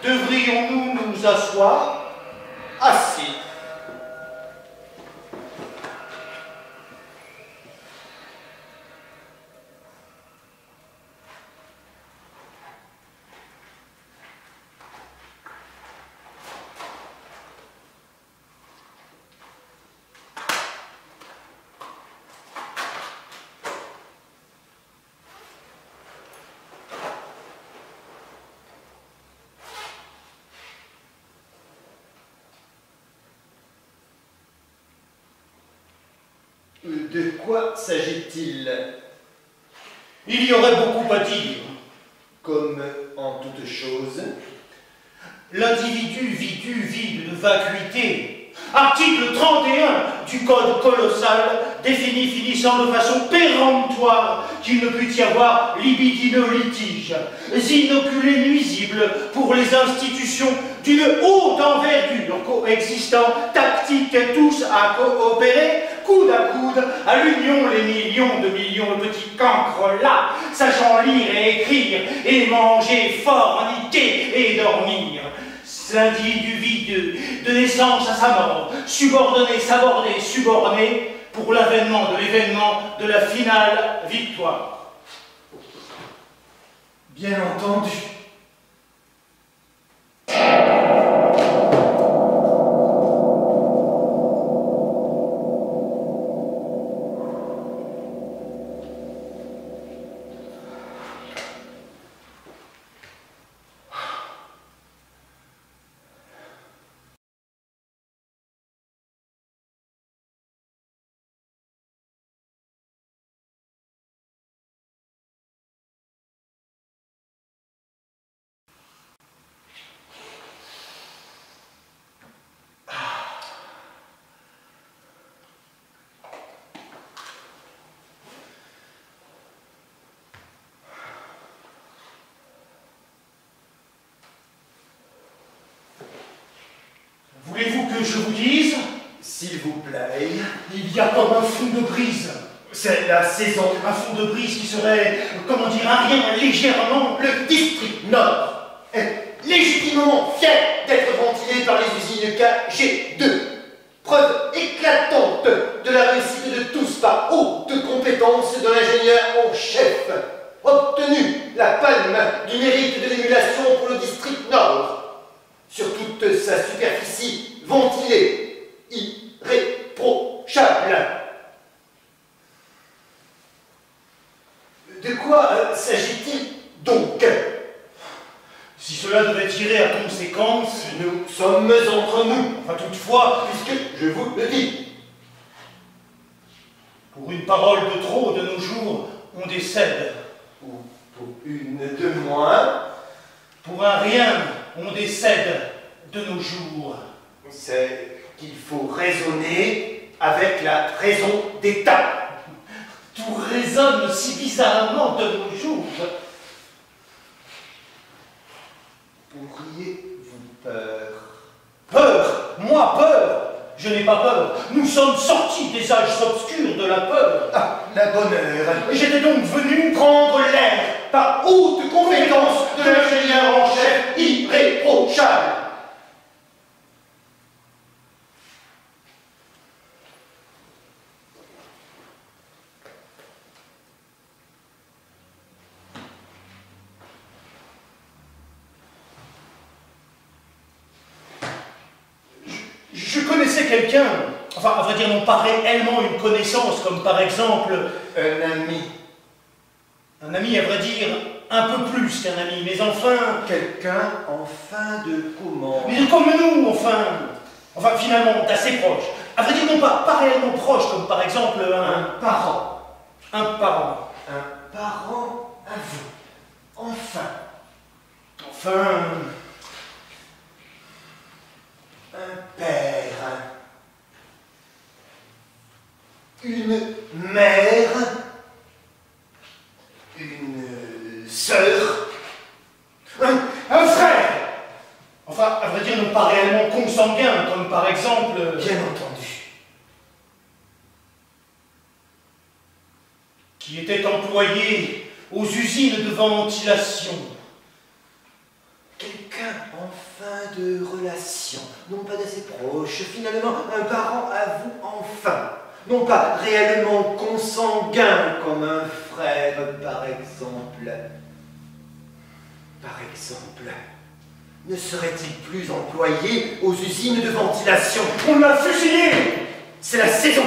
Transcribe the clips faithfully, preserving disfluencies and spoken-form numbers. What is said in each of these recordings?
Devrions-nous nous asseoir? Assez. De quoi s'agit-il? Il y aurait beaucoup à dire. Comme en toute chose. L'individu vidu vide de vacuité. Article trente et un du Code colossal définit finissant de façon péremptoire qu'il ne peut y avoir libidineux litige, inoculé nuisible pour les institutions d'une haute envergure, coexistant, tactique tous à coopérer, coude à coude, à l'union les millions de millions de petits cancres là, sachant lire et écrire, et manger, forniquer et dormir. L'individu vide, de naissance à sa mort, subordonné, sabordé, suborné, pour l'avènement de l'événement de la finale victoire. Bien entendu. Voulez-vous que je vous dise? S'il vous plaît. Il y a comme un fond de brise. C'est la saison. Un fond de brise qui serait, comment dire, un rien légèrement. Le district Nord est légitimement fier d'être ventilé par les usines K G deux. Preuve éclatante de la réussite de tous par haute compétence de l'ingénieur en chef. Obtenu la palme du mérite de l'émulation pour le district Nord. Sur toute sa superficie ventilée, irréprochable. De quoi euh, s'agit-il donc? Si cela devait tirer à conséquence, nous sommes entre nous. Enfin, toutefois, puisque je vous le dis. Pour une parole de trop de nos jours, on décède. Ou pour une de moins. Pour un rien, on décède de nos jours. C'est qu'il faut raisonner avec la raison d'État. Tout résonne si bizarrement de nos jours. Pourriez-vous peur? Peur? Moi, peur? Je n'ai pas peur. Nous sommes sortis des âges obscurs de la peur. Ah, la bonne heure. J'étais donc venu prendre l'air par haute compétence de l'ingénieur en chef irréprochable. Je connaissais quelqu'un, enfin, à vrai dire, non pas réellement une connaissance, comme par exemple... Un ami. Un ami, à vrai dire, un peu plus qu'un ami, mais enfin... Quelqu'un, enfin, de comment? Mais comme nous, enfin... Enfin, finalement, d'assez proche. À vrai dire, non pas, pas réellement proche, comme par exemple un... Un parent. Un parent. Un parent à vous. Enfin. Enfin... Un père. Une mère. Une sœur. Un, un frère. Enfin, à vrai dire, non pas réellement consanguin, comme par exemple... Bien entendu. Qui était employé aux usines de ventilation. Quelqu'un, enfin. de relation, non pas d'assez proche, finalement un parent à vous enfin, non pas réellement consanguin comme un frère par exemple. Par exemple, ne serait-il plus employé aux usines de ventilation? On l'a fusillé! C'est la saison!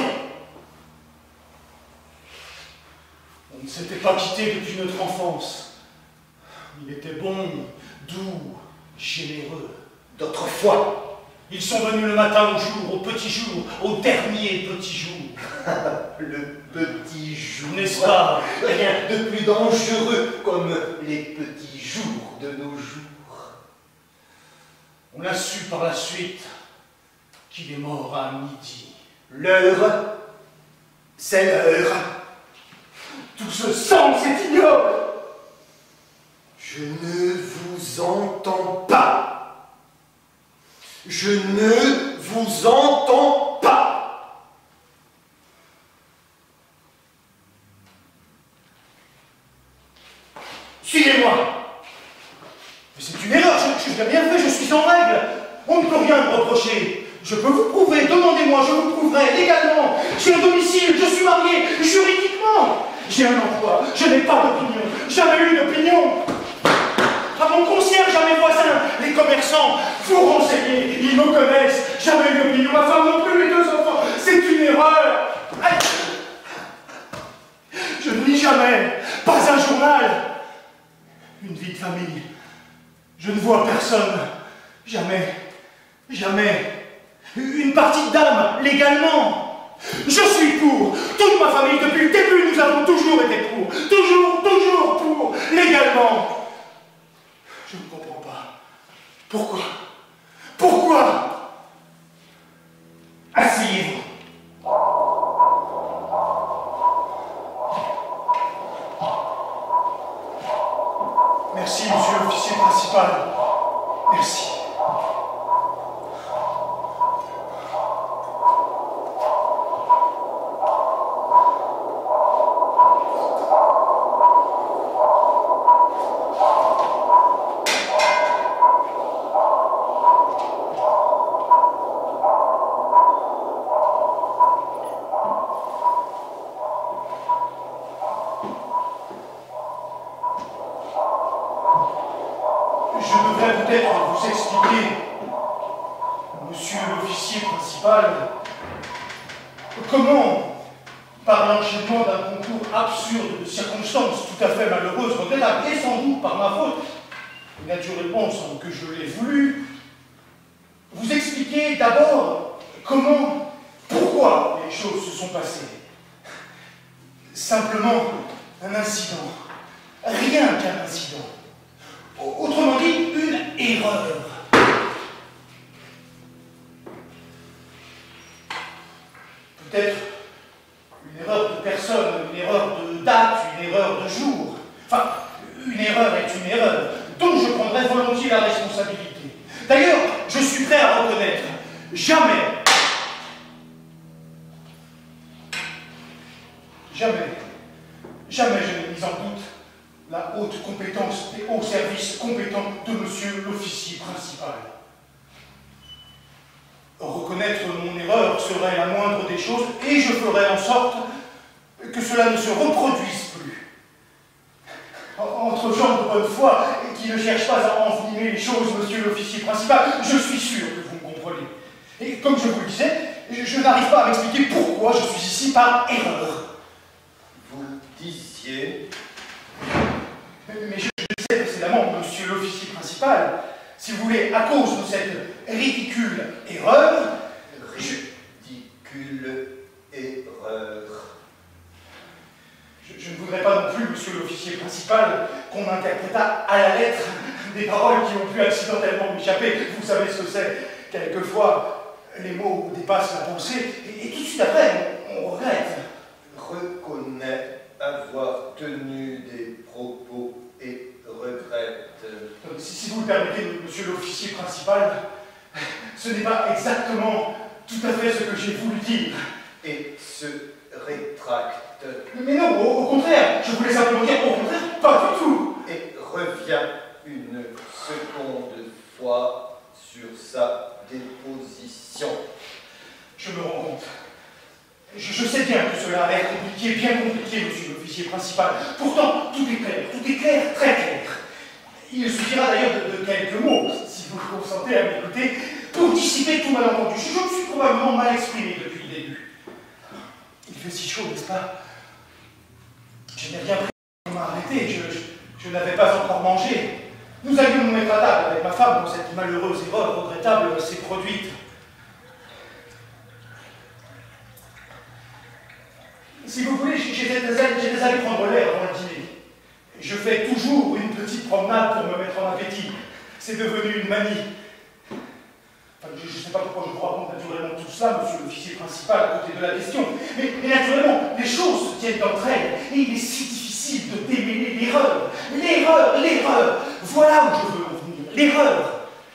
On ne s'était pas quitté depuis notre enfance. Il était bon, doux, généreux. D'autrefois, ils sont venus le matin au jour, au petit jour, au dernier petit jour. Le petit jour, n'est-ce pas? Rien de plus dangereux comme les petits jours de nos jours. On a su par la suite qu'il est mort à midi. L'heure, c'est l'heure. Tout ce sang, c'est ignoble. Je ne vous entends pas. Je ne vous entends pas. Suivez-moi. Mais c'est une erreur, je, je n'ai rien fait, je suis en règle. On ne peut rien me reprocher. Je peux vous prouver, demandez-moi, je vous prouverai légalement. J'ai un domicile, je suis marié, juridiquement. J'ai un emploi, je n'ai pas d'opinion, jamais eu d'opinion. À mon concierge, à mes voisins, les commerçants, vous renseignez, ils me connaissent, jamais eu d'opinion, ma femme non plus, mes deux enfants, c'est une erreur. Je ne lis jamais, pas un journal. Une vie de famille, je ne vois personne, jamais, jamais. Une partie de dame, légalement. Je suis pour. Toute ma famille, depuis le début, nous avons toujours été pour. Toujours, toujours pour. Légalement. Je ne comprends pas. Pourquoi? Pourquoi? Asseyez-vous. Merci, monsieur l'officier principal. Merci. Comment, par l'enchaînement d'un concours absurde de circonstances tout à fait malheureuses, regrettables, et sans doute par ma faute, naturellement sans que je l'ai voulu, vous expliquer d'abord comment, pourquoi les choses se sont passées. Simplement un incident, rien qu'un incident. Autrement dit, une erreur. Peut-être une erreur de personne, une erreur de date, une erreur de jour. Enfin, une erreur est une erreur, dont je prendrai volontiers la responsabilité. D'ailleurs, je suis prêt à reconnaître, jamais, jamais, jamais je n'ai mis en doute la haute compétence et hauts services compétents de monsieur l'officier principal. Reconnaître mon erreur serait la moindre des choses et je ferai en sorte que cela ne se reproduise plus. Entre gens de bonne foi et qui ne cherchent pas à envenimer les choses, monsieur l'officier principal, je suis sûr que vous me comprenez. Et comme je vous le disais, je, je n'arrive pas à m'expliquer pourquoi je suis ici par erreur. Vous disiez... Mais je le disais précédemment, monsieur l'officier principal, si vous voulez, à cause de cette ridicule erreur... Ridicule erreur... Je, je ne voudrais pas non plus, monsieur l'officier principal, qu'on interprétât à la lettre des paroles qui ont pu accidentellement m'échapper. Vous savez ce que c'est. Quelquefois, les mots dépassent la pensée, et, et tout de suite après, on, on regrette. Reconnaît avoir tenu des propos et regrette. Si, si vous le permettez, monsieur l'officier principal, ce n'est pas exactement tout à fait ce que j'ai voulu dire. Et se rétracte. Mais non, au, au contraire, je voulais simplement dire au contraire, pas du tout. Et revient une seconde fois sur sa déposition. Je me rends compte. Je, je sais bien que cela a l'air compliqué, bien compliqué, monsieur l'officier principal. Pourtant, tout est clair, tout est clair, très clair. Il suffira d'ailleurs de, de quelques mots, si vous consentez à m'écouter, pour dissiper tout malentendu. Je, je me suis probablement mal exprimé depuis le début. Il fait si chaud, n'est-ce pas? Je n'ai rien pris pour m'arrêter, je, je, je n'avais pas encore mangé. Nous allions nous mettre à table avec ma femme quand cette malheureuse erreur regrettable s'est produite. Si vous voulez, j'étais allé prendre l'air avant le dîner. Je fais toujours une petite promenade pour me mettre en appétit. C'est devenu une manie. Enfin, je ne sais pas pourquoi je vous raconte naturellement tout cela, monsieur l'officier principal, à côté de la question. Mais, mais naturellement, les choses se tiennent entre elles, et il est si difficile de démêler l'erreur. L'erreur, l'erreur. Voilà où je veux en venir. L'erreur.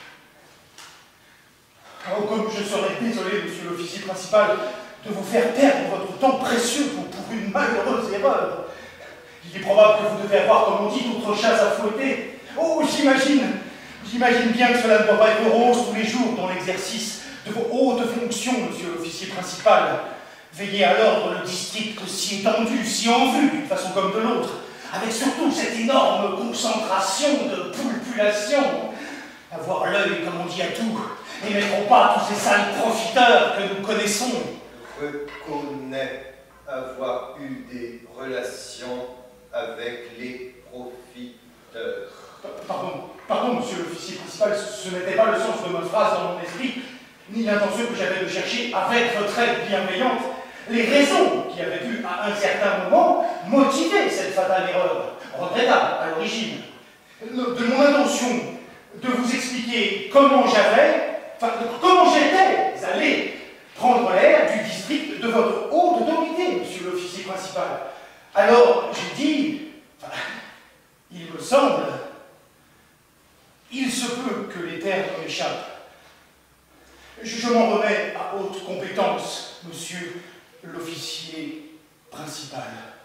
Oh, comme je serais désolé, monsieur l'officier principal, de vous faire perdre votre temps précieux pour, pour une malheureuse erreur. Il est probable que vous devez avoir, comme on dit, d'autres chasses à fouetter. Oh, j'imagine, j'imagine bien que cela ne doit pas être rose tous les jours dans l'exercice de vos hautes fonctions, monsieur l'officier principal. Veillez à l'ordre le district si étendu, si en vue, d'une façon comme de l'autre, avec surtout cette énorme concentration de population. Avoir l'œil, comme on dit, à tout, et mettre au pas tous ces sales profiteurs que nous connaissons. Reconnaît avoir eu des relations avec les profiteurs. Pardon, pardon, monsieur l'officier principal, ce, ce n'était pas le sens de ma phrase dans mon esprit, ni l'intention que j'avais de chercher, avec votre aide bienveillante, les raisons qui avaient pu, à un certain moment, motiver cette fatale erreur, regrettable à l'origine. De mon intention de vous expliquer comment j'avais, enfin, comment j'étais allé prendre l'air du district de votre haute autorité, monsieur l'officier principal. Alors, j'ai dit, enfin, il me semble, il se peut que les termes m'échappent. Je, je m'en remets à haute compétence, monsieur l'officier principal.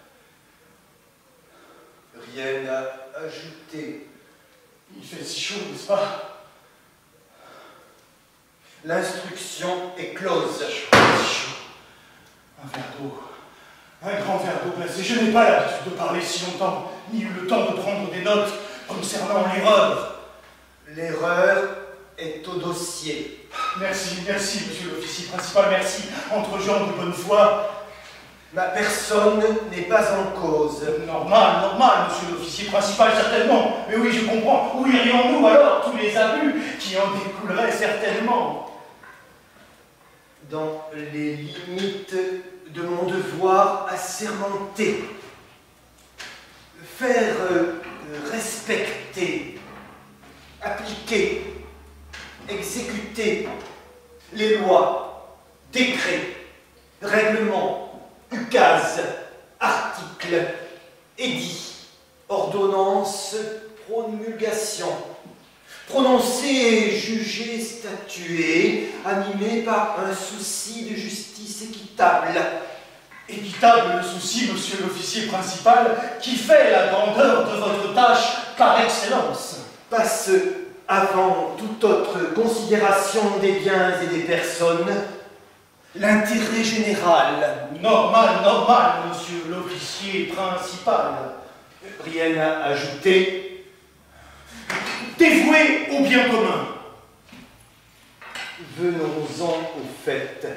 Rien à ajouter. Il fait si chaud, n'est-ce pas? L'instruction est close. Un verre d'eau. Un grand verre d'eau glacée. Je n'ai pas l'habitude de parler si longtemps, ni eu le temps de prendre des notes concernant l'erreur. L'erreur est au dossier. Merci, merci, monsieur l'officier principal, merci. Entre gens de bonne foi. Ma personne n'est pas en cause. Normal, normal, monsieur l'officier principal, certainement. Mais oui, je comprends. Où irions-nous alors, tous les abus qui en découleraient certainement? Dans les limites de mon devoir assermenté. Faire euh, respecter, appliquer, exécuter les lois, décrets, règlements, ukases, articles, édits, ordonnances, promulgations, prononcés, jugés, statués, animés par un souci de justice équitable. Équitable le souci, monsieur l'officier principal, qui fait la grandeur de votre tâche par excellence. Passe avant toute autre considération des biens et des personnes, l'intérêt général. Normal, normal, monsieur l'officier principal. Rien à ajouter. Dévoué au bien commun. Venons-en au fait.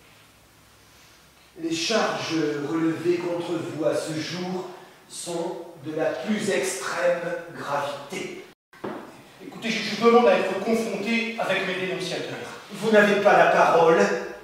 Les charges relevées contre vous à ce jour sont de la plus extrême gravité. Écoutez, je, je demande à être confronté avec mes dénonciateurs. Vous n'avez pas la parole.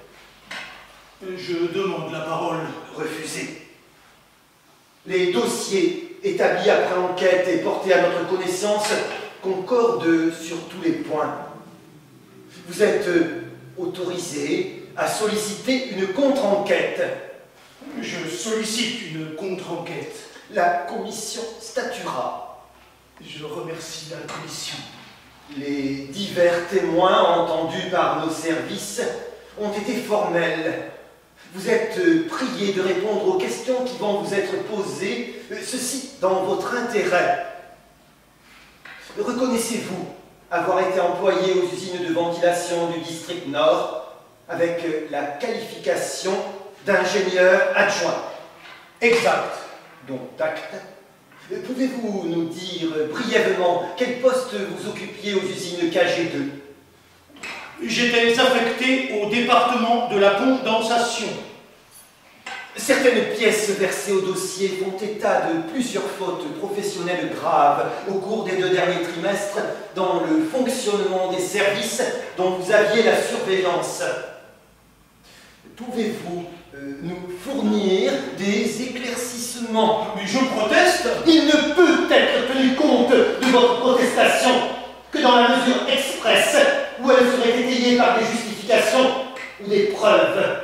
Je demande la parole. Refusez. Les dossiers établis après enquête et portés à notre connaissance concordent sur tous les points. Vous êtes autorisé à solliciter une contre-enquête. Je sollicite une contre-enquête. La commission statuera. Je remercie la commission. Les divers témoins entendus par nos services ont été formels. Vous êtes priés de répondre aux questions qui vont vous être posées, ceci dans votre intérêt. Reconnaissez-vous avoir été employé aux usines de ventilation du district Nord avec la qualification d'ingénieur adjoint. Exact. Donc, acte. Pouvez-vous nous dire brièvement quel poste vous occupiez aux usines K G deux? J'étais affecté au département de la condensation. Certaines pièces versées au dossier font état de plusieurs fautes professionnelles graves au cours des deux derniers trimestres dans le fonctionnement des services dont vous aviez la surveillance. Pouvez-vous euh, nous fournir des éclaircissements? Mais je proteste. Il ne peut être tenu compte de votre protestation que dans la mesure expresse où elle serait étayée par des justifications ou des preuves.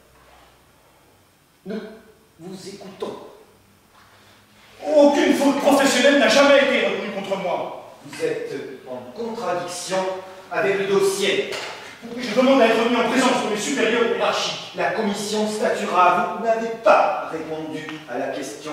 Nous vous écoutons. Aucune faute professionnelle n'a jamais été retenue contre moi. Vous êtes en contradiction avec le dossier. Je demande à être mis en présence de mes supérieurs hiérarchiques. La commission statuera. Vous n'avez pas répondu à la question.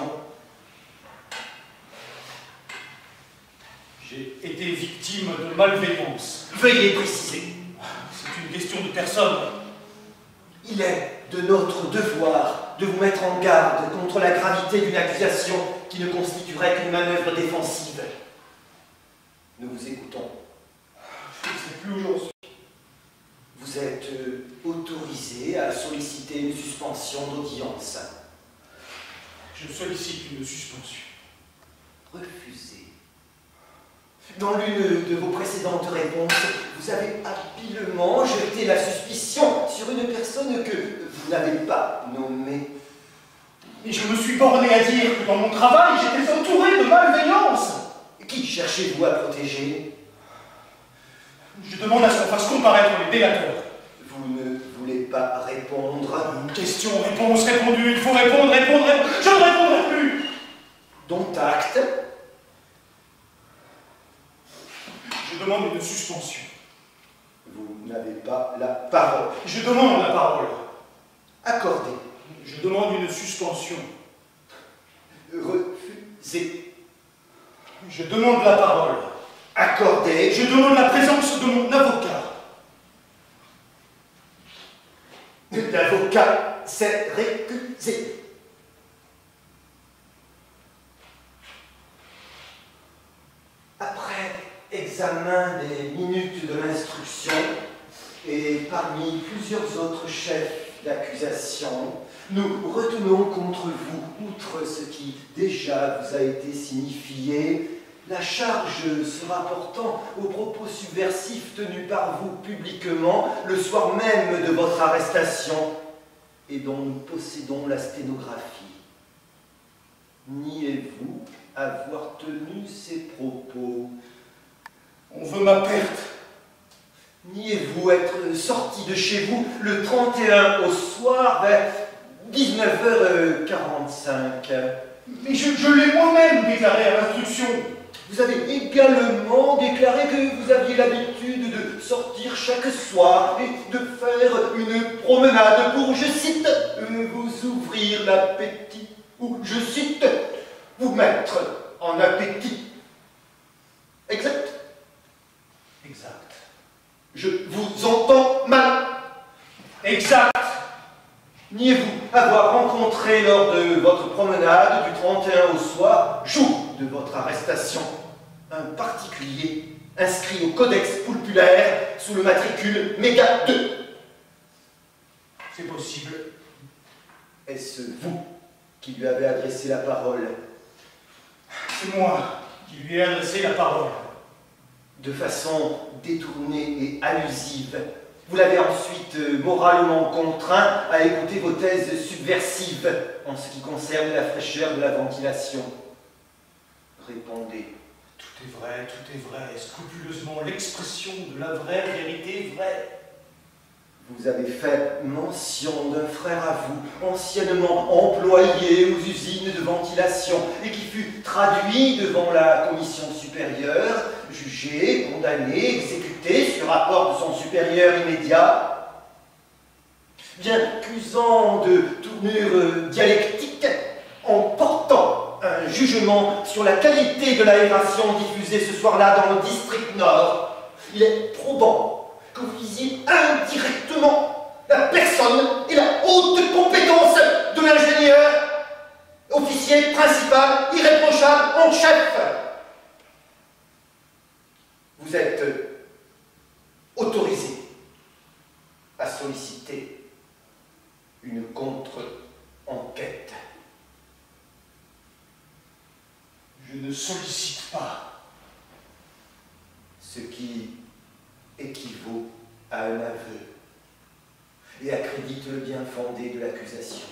J'ai été victime de malveillance. Veuillez préciser. C'est une question de personne. Il est de notre devoir de vous mettre en garde contre la gravité d'une accusation qui ne constituerait qu'une manœuvre défensive. Nous vous écoutons. Je ne sais plus aujourd'hui. Vous êtes euh, autorisé à solliciter une suspension d'audience. Je sollicite une suspension. Refusé. Dans l'une de vos précédentes réponses, vous avez habilement jeté la suspicion sur une personne que vous n'avez pas nommée. Et je me suis borné à dire que dans mon travail, j'étais entouré de malveillance. Qui cherchez-vous à protéger? Je demande à ce qu'on fasse comparaître les délateurs. Vous ne voulez pas répondre? Question, réponse, répondu, il faut répondre, répondre, répondre. Je ne répondrai plus. Dont acte. Je demande une suspension. Vous n'avez pas la parole. Je demande la parole. Accordé. Je demande une suspension. Refusé. Je demande la parole. Accordé. Je demande la présence de mon avocat. L'avocat s'est récusé. Après examen des minutes de l'instruction et parmi plusieurs autres chefs d'accusation, nous retenons contre vous, outre ce qui déjà vous a été signifié, la charge se rapportant aux propos subversifs tenus par vous publiquement le soir même de votre arrestation et dont nous possédons la sténographie. Niez-vous avoir tenu ces propos? On veut ma perte. Niez-vous être sorti de chez vous le trente et un au soir vers dix-neuf heures quarante-cinq? Mais je, je l'ai moi-même déclaré à l'instruction. Vous avez également déclaré que vous aviez l'habitude de sortir chaque soir et de faire une promenade pour, je cite, euh, vous ouvrir l'appétit, ou, je cite, vous mettre en appétit. Exact? Exact. Je vous entends mal. Exact. Niez-vous avoir rencontré lors de votre promenade du trente et un au soir, jour de votre arrestation, un particulier inscrit au codex populaire sous le matricule méga deux? C'est possible. Est-ce vous qui lui avez adressé la parole? C'est moi qui lui ai adressé la parole. De façon détournée et allusive, vous l'avez ensuite euh, moralement contraint à écouter vos thèses subversives en ce qui concerne la fraîcheur de la ventilation. Répondez. Tout est vrai, tout est vrai, scrupuleusement l'expression de la vraie vérité vraie. Vous avez fait mention d'un frère à vous, anciennement employé aux usines de ventilation, et qui fut traduit devant la commission supérieure, jugé, condamné, exécuté sur rapport de son supérieur immédiat. Bien qu'usant de tournure dialectique, en portant un jugement sur la qualité de l'aération diffusée ce soir-là dans le district Nord, il est probant que vous visiez indirectement la personne et la haute compétence de l'ingénieur, officier principal, irréprochable en chef. Vous êtes autorisé à solliciter une contre-enquête. Je ne sollicite pas. Ce qui équivaut à un aveu et accrédite le bien fondé de l'accusation.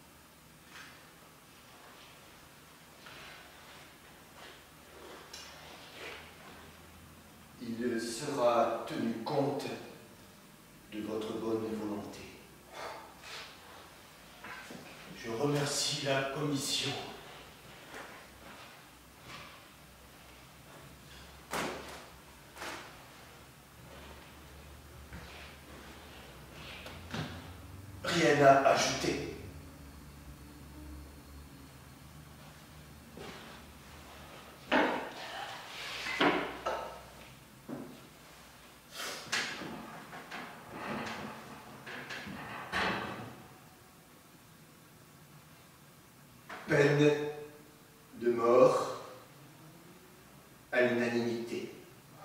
Il sera tenu compte de votre bonne volonté. Je remercie la commission. Rien à ajouter. Peine de mort à l'unanimité.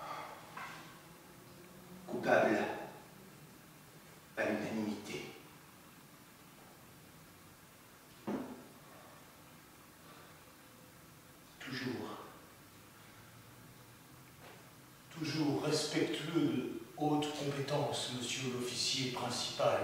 Coupable à l'unanimité. Toujours, toujours respectueux de haute compétence, monsieur l'officier principal.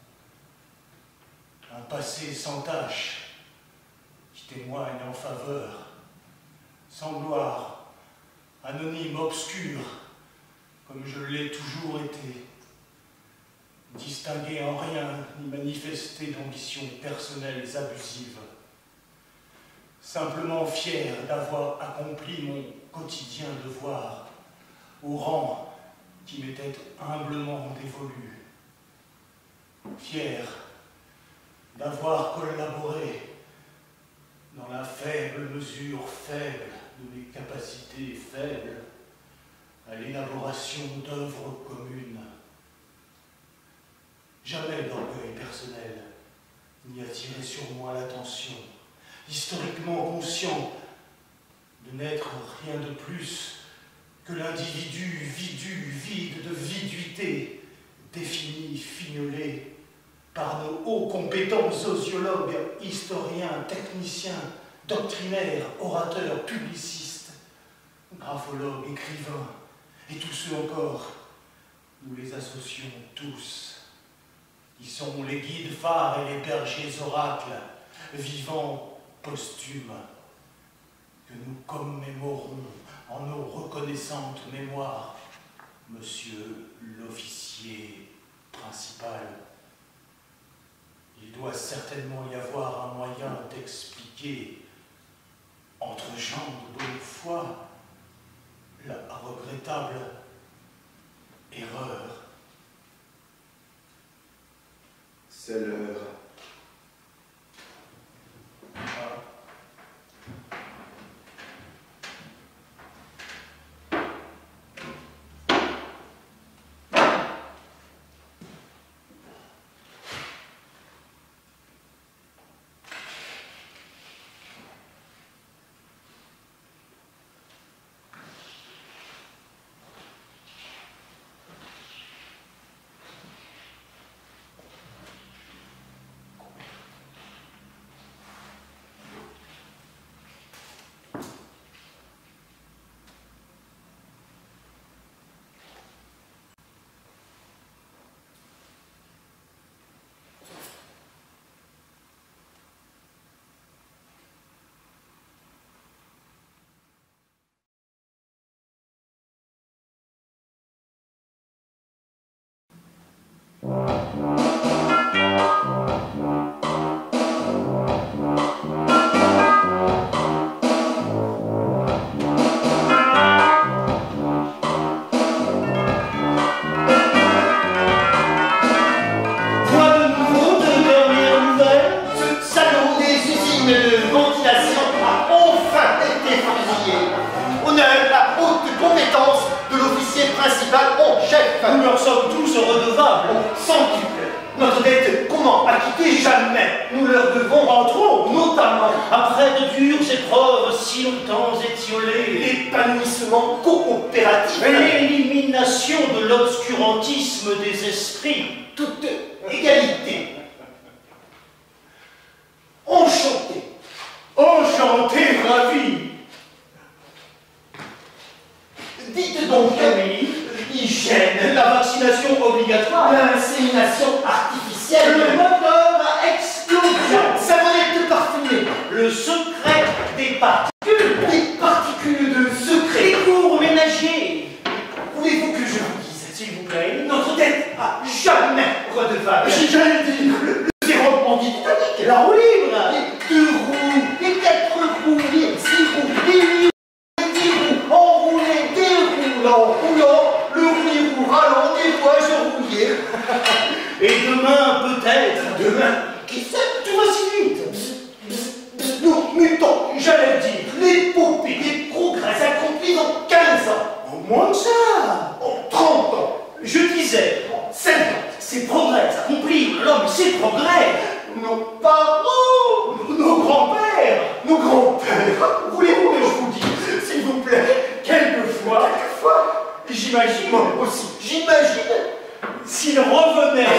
Un passé sans tache qui témoigne en faveur, sans gloire, anonyme, obscur, comme je l'ai toujours été, distingué en rien ni manifesté d'ambitions personnelles abusives, simplement fier d'avoir accompli mon quotidien devoir au rang qui m'était humblement dévolu, fier d'avoir collaboré dans la faible mesure faible de mes capacités faibles à l'élaboration d'œuvres communes. Jamais d'orgueil personnel n'y attirer sur moi l'attention, historiquement conscient de n'être rien de plus que l'individu vidu, vide de viduité, défini, fignolé par nos hauts compétents sociologues, historiens, techniciens, doctrinaires, orateurs, publicistes, graphologues, écrivains, et tous ceux encore, nous les associons tous, qui sont les guides phares et les bergers oracles, vivants posthumes, que nous commémorons en nos reconnaissantes mémoires, monsieur l'officier principal. Il doit certainement y avoir un moyen d'expliquer, entre gens de bonne foi, la regrettable erreur. C'est l'heure. Ah. Honneur la haute compétence de l'officier principal Nous leur sommes tous redevables. Oh, centuple. Notre dette, comment acquitter? Jamais. Nous leur devons, entre autres, notamment, Après de dures épreuves si longtemps étiolées, l'épanouissement coopératif, l'élimination de l'obscurantisme des esprits, toute égalité. Enchanté. enchanté, ravi. Dites donc, Oui. l'hygiène, La vaccination obligatoire, l'insémination le artificielle, moteur à explosion, la savonnette parfumée, le secret des particules, les particules de les secret. cours ménagers. Voulez-vous que je vous dise, S'il vous plaît. notre dette à jamais redevable. J'allais dire, Le développement du Titanic, la roue libre. les deux roues, les quatre roues, les six roues, les huit roues, les dix roues, enroulés, déroulant, roulant, le roulis roux rallant, des rouages rouillés. Et demain, peut-être, Demain, qui sait, tout va si vite. nous mutons, J'allais dire, l'épopée des progrès accomplis en quinze ans, au moins que ça. en trente ans, Je disais, en cinquante. ces progrès accomplis, l'homme, ces progrès, Nos parents, nos grands-pères, nos grands-pères, voulez-vous que je vous dise, s'il vous plaît, quelquefois, quelquefois, j'imagine, moi aussi, j'imagine, s'ils revenaient,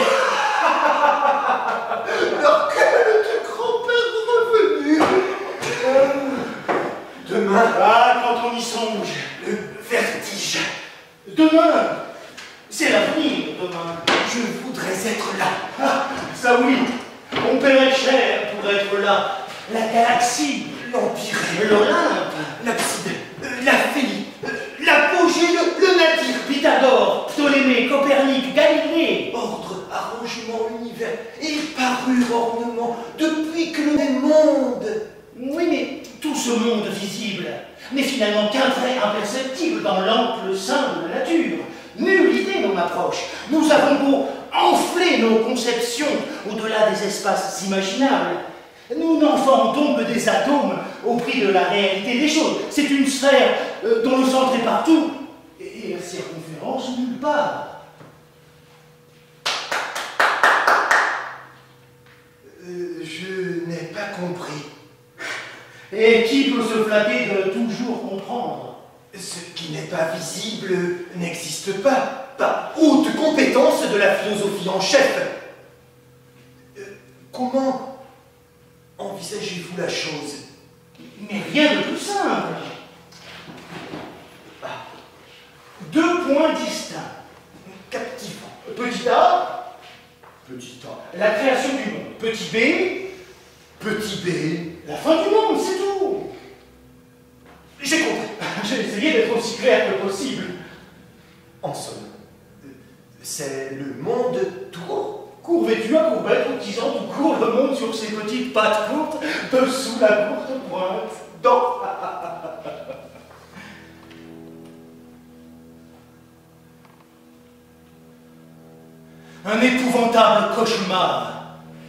leur quel de grand-père revenu. Euh, Demain, ah, quand on y songe, le vertige. demain, c'est l'avenir, demain. Je voudrais être là. Ah, ça oui, on paierait cher pour être là. La galaxie, L'Empire, l'Olympe, l'Abside, la Félie, l'apogée, le, le nadir, Pythagore, Ptolémée, Copernic, Galilée. ordre, arrangement, univers, et parure, ornement, depuis que le même monde. Oui, mais tout ce monde visible n'est finalement qu'un trait imperceptible dans l'ample sein de la nature. Nulle idée n'en approche. Nous avons beau enfler nos conceptions au-delà des espaces imaginables. Nous n'en formons que des atomes au prix de la réalité des choses. C'est une sphère euh, dont le centre est partout et la circonférence nulle part. Euh, je n'ai pas compris. Et qui peut se flatter de toujours comprendre? Ce qui n'est pas visible n'existe pas. Pas haute compétence de la philosophie en chef. Euh, comment envisagez-vous la chose? Mais rien de plus simple. Ah. Deux points distincts. Captivant. Petit A, petit A, la création du monde. Petit B, Petit B. la fin du monde, c'est tout. J'ai compris. J'ai essayé d'être aussi clair que possible. En somme, euh, c'est le monde tout court. Court-vêtu à courbette, utilisant tout court le monde sur ses petites pattes courtes, dessous la courte pointe. Dans. Un épouvantable cauchemar.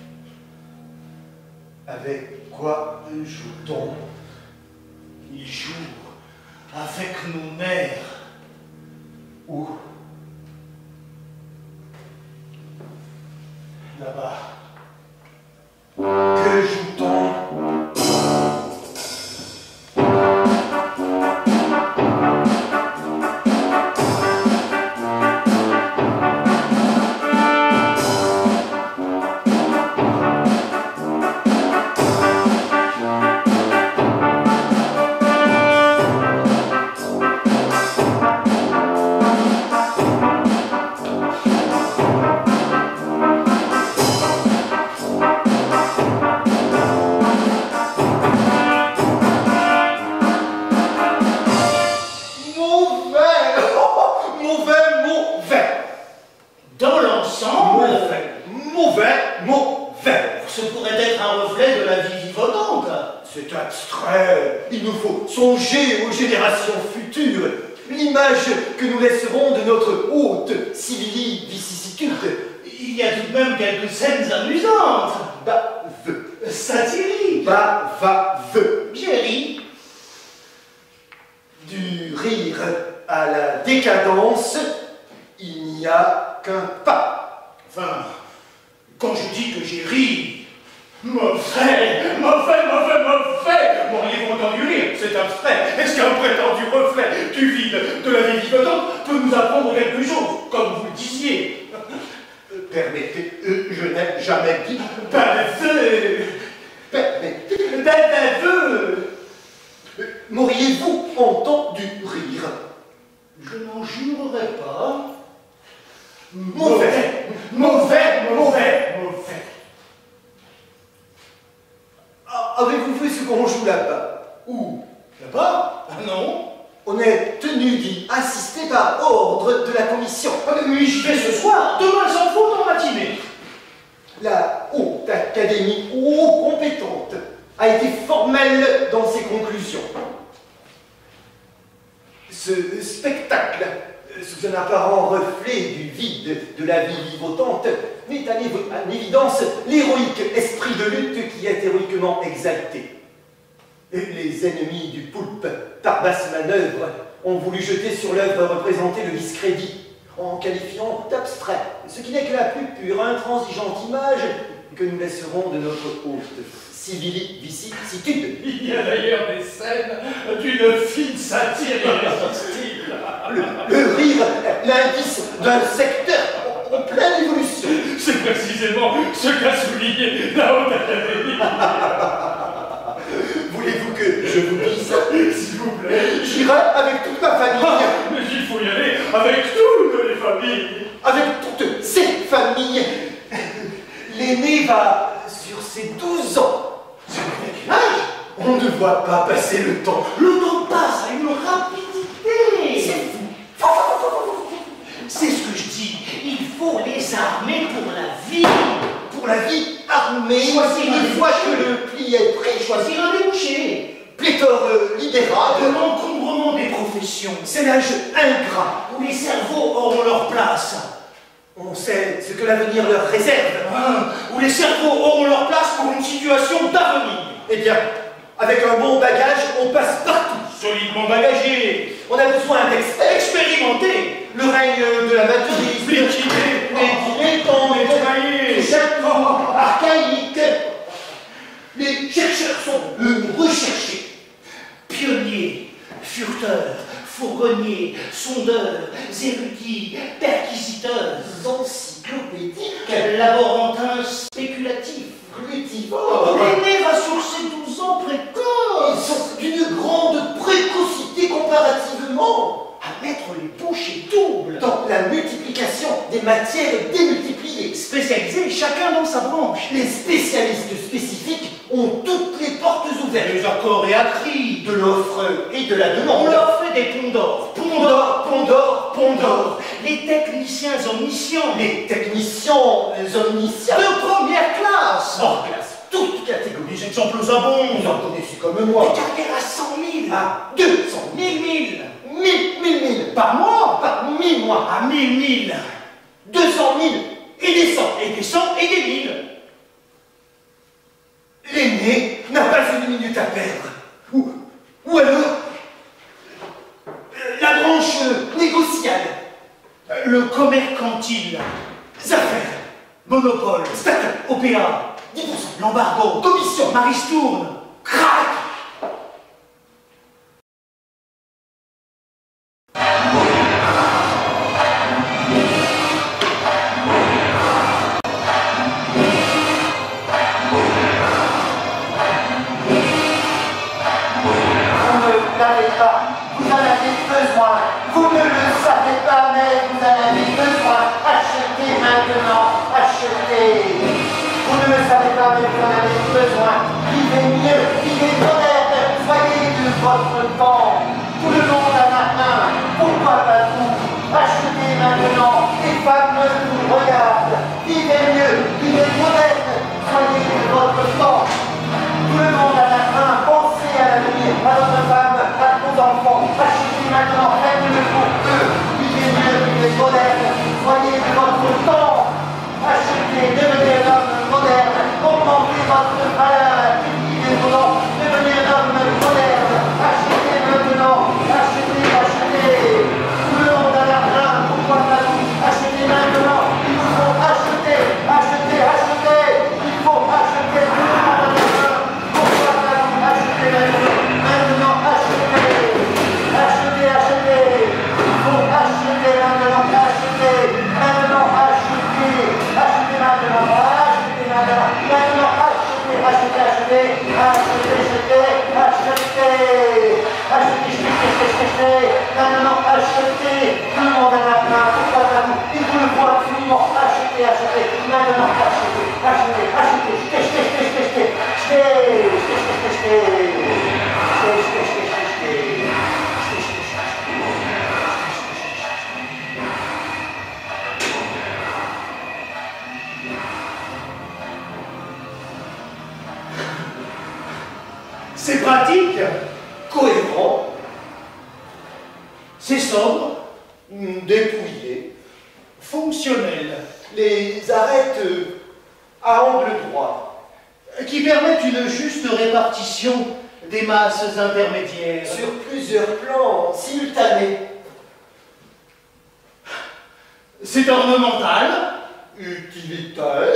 Avec quoi joue-t-on? Il joue avec nos nerfs. Où? Là-bas. Que joue-t-on? Dans l'ensemble, Mauvais, mauvais, mauvais. ce pourrait être un reflet de la vie vivante. C'est abstrait. Il nous faut songer aux générations futures. L'image que nous laisserons de notre haute civili vicissitude. Il y a tout de même quelques scènes amusantes. Baveux. Satiriques. Bavaveux. J'ai ri. Du rire à la décadence, Il n'y a qu'un pas. Enfin, quand je dis que j'ai ri, mauvais, mauvais, mauvais, mauvais, m'auriez-vous entendu rire? C'est abstrait. Est-ce qu'un prétendu reflet du vide de la vie vivante peut nous apprendre quelque chose, comme vous le disiez? Permettez, euh, je n'ai jamais dit. Baveux! Permettez. Baveux! M'auriez-vous entendu rire? Je n'en jurerai pas. Mauvais, mauvais, mauvais, mauvais. Ah, avez-vous vu ce qu'on joue là-bas? Où? Là-bas? Ah non. On est tenu d'y assister par ordre de la commission. Ah, mais j'y vais ce soir, demain sans faute en matinée. La Haute Académie, ô compétente, a été formelle dans ses conclusions. Ce spectacle, sous un apparent reflet du vide de la vie vivotante, met en évidence l'héroïque esprit de lutte qui est héroïquement exalté. Les ennemis du poulpe, par basse manœuvre, ont voulu jeter sur l'œuvre représentée le discrédit, en qualifiant d'abstrait, ce qui n'est que la plus pure, intransigeante image que nous laisserons de notre haute civilicitude. Il y a d'ailleurs des scènes d'une fine satire irrésistible. Le, le rire, l'indice d'un secteur en pleine évolution. C'est précisément ce qu'a souligné la Haute Académie. Voulez-vous que je vous dise? S'il vous plaît. J'irai avec toute ma famille. Ah, mais il faut y aller avec toutes les familles. Avec toutes ces familles. L'aîné va sur ses douze ans. C'est quel âge? On ne voit pas passer le temps. Le temps passe à une rapidité. C'est fou. C'est ce que je dis. Il faut les armer pour la vie. Pour la vie armée, Choisir une un fois débouché. que le pli est prêt, Choisir un débouché. pléthore euh, libérable. De l'encombrement des professions. C'est l'âge ingrat. Où les cerveaux auront leur place. On sait ce que l'avenir leur réserve. Hein, où les cerveaux auront leur place pour une situation d'avenir. Eh bien, avec un bon bagage, on passe partout. Solidement bagagé. On a besoin d'experts. Expérimenté. Le règne de l'amateurisme, Liquidé. des dilettantes, Nettoyé. des châteaux archaïques. Les chercheurs sont, eux, recherchés. Pionniers, furteurs, fourgonniers, sondeurs, érudits, perquisiteurs, Encyclopédiques, laborantins spéculatifs. cultivores. L'aîné va sur ses douze ans Ils précoces. sont d'une grande précocité comparativement À mettre les bouchées doubles. dans la multiplication des matières démultipliées. Spécialisés, chacun dans sa branche. Les spécialistes spécifiques ont toutes les portes ouvertes Les accords et acris. de l'offre et de la On demande. leur fait des ponts d'or. Pont d'or, pont d'or, pont d'or. Les techniciens omniscients. Les techniciens, les omniscients, de première classe. hors classe, toutes catégories. Des exemples Vous abondent. en connaissez comme moi. Des carrières à cent mille. À deux cent Mille mille. mille, mille, mille, Par mois. par mille mois, À mille mille. deux cent mille et des cents. Et des cents et des mille. L'aîné n'a pas une minute à perdre. Ou, ou alors, euh, la branche euh, négociale, Le commercantile. affaires, Monopole. statut, O P A. dix pour cent, L'embargo. commission, Maristourne. crac. Vous ne l'avez pas, vous en avez besoin. Vous ne le savez pas, mais vous en avez besoin. Achetez maintenant, achetez. Vous ne le savez pas, mais vous en avez besoin. Vivez mieux, vivez moderne, soyez de votre temps. Tout le monde en a un, pourquoi pas vous? Achetez maintenant, les femmes vous regardent. Vivez mieux, vivez moderne, soyez de votre temps. Tout le monde en a un, pensez à l'avenir, à votre femme, à vos enfants. Achetez maintenant, faites-le pour eux. Vivez mieux, vivez moderne, soyez de votre temps. Achetez, devenez un homme moderne, augmentez votre valeur, cultivez vos dons, devenez un homme moderne. Achetez dépouillés, fonctionnels, les arêtes à angle droit, qui permettent une juste répartition des masses intermédiaires. sur plusieurs plans simultanés. C'est ornemental, Utilitaire,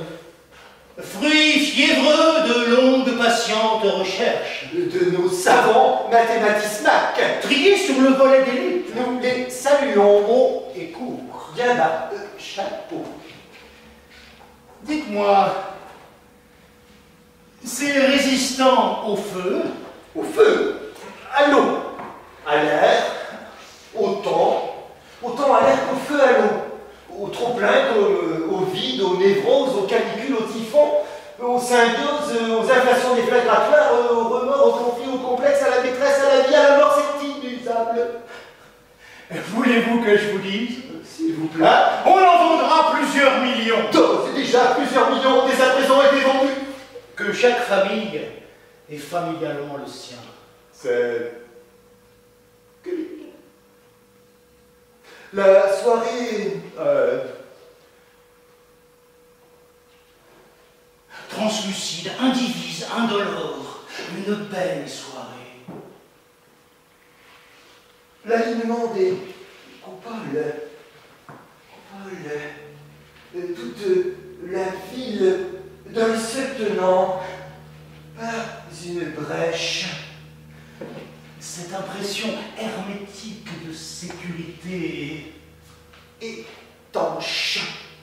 fruit fiévreux de longues patientes recherches, de nos savants mathématiciens. triés sur le volet d'élite. Nous les saluons haut et court, bien bas, euh, chapeau. Dites-moi, c'est résistant au feu, Au feu, à l'eau, à l'air, au temps, autant à l'air qu'au feu à l'eau, au trop-plein comme euh, au vide, aux névroses, aux canicules, aux typhons, aux symbioses, euh, aux inflations déflagratoires, euh, aux remords, aux conflits, aux complexes, à la détresse, à la vie, à la mort, c'est inusable. voulez-vous que je vous dise? S'il vous plaît. On en vendra plusieurs millions. D'ores et déjà, plusieurs millions ont dès à présent été vendus. Que chaque famille ait familialement le sien. C'est... La soirée... Euh... Translucide, indivise, indolore, une belle soirée. L'alignement des coupoles, coupoles, euh, toute la ville d'un seul tenant par une brèche. Cette impression hermétique de sécurité Étanche.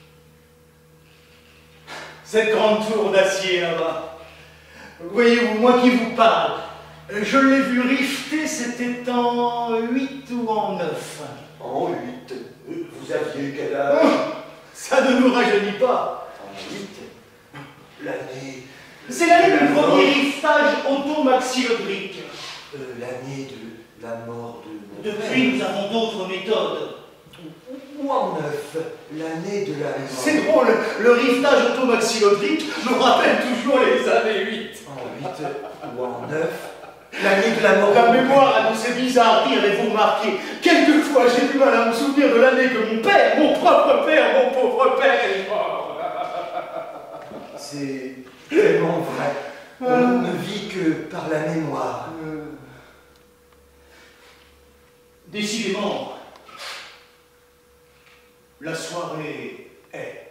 cette grande tour d'acier là-bas. Voyez-vous, moi qui vous parle, je l'ai vu rifter, c'était en huit ou en neuf. En huit. Vous aviez quel âge? Oh, ça ne nous rajeunit pas. En huit. L'année... C'est l'année de du la premier mort. riftage automaxillodrique. Euh, l'année de la mort de mon Depuis, nous père. avons d'autres méthodes. Ou en neuf. L'année de la mort. C'est drôle, le riftage automaxillodrique me rappelle toujours les années huit. En huit ou en neuf. L'année de la mort. La de mon mémoire a de ces bizarreries, avez-vous remarqué? Quelquefois, j'ai du mal à me souvenir de l'année que mon père, mon propre père, mon pauvre père est mort. C'est tellement vrai. On ne vit que par la mémoire. Décidément, la soirée est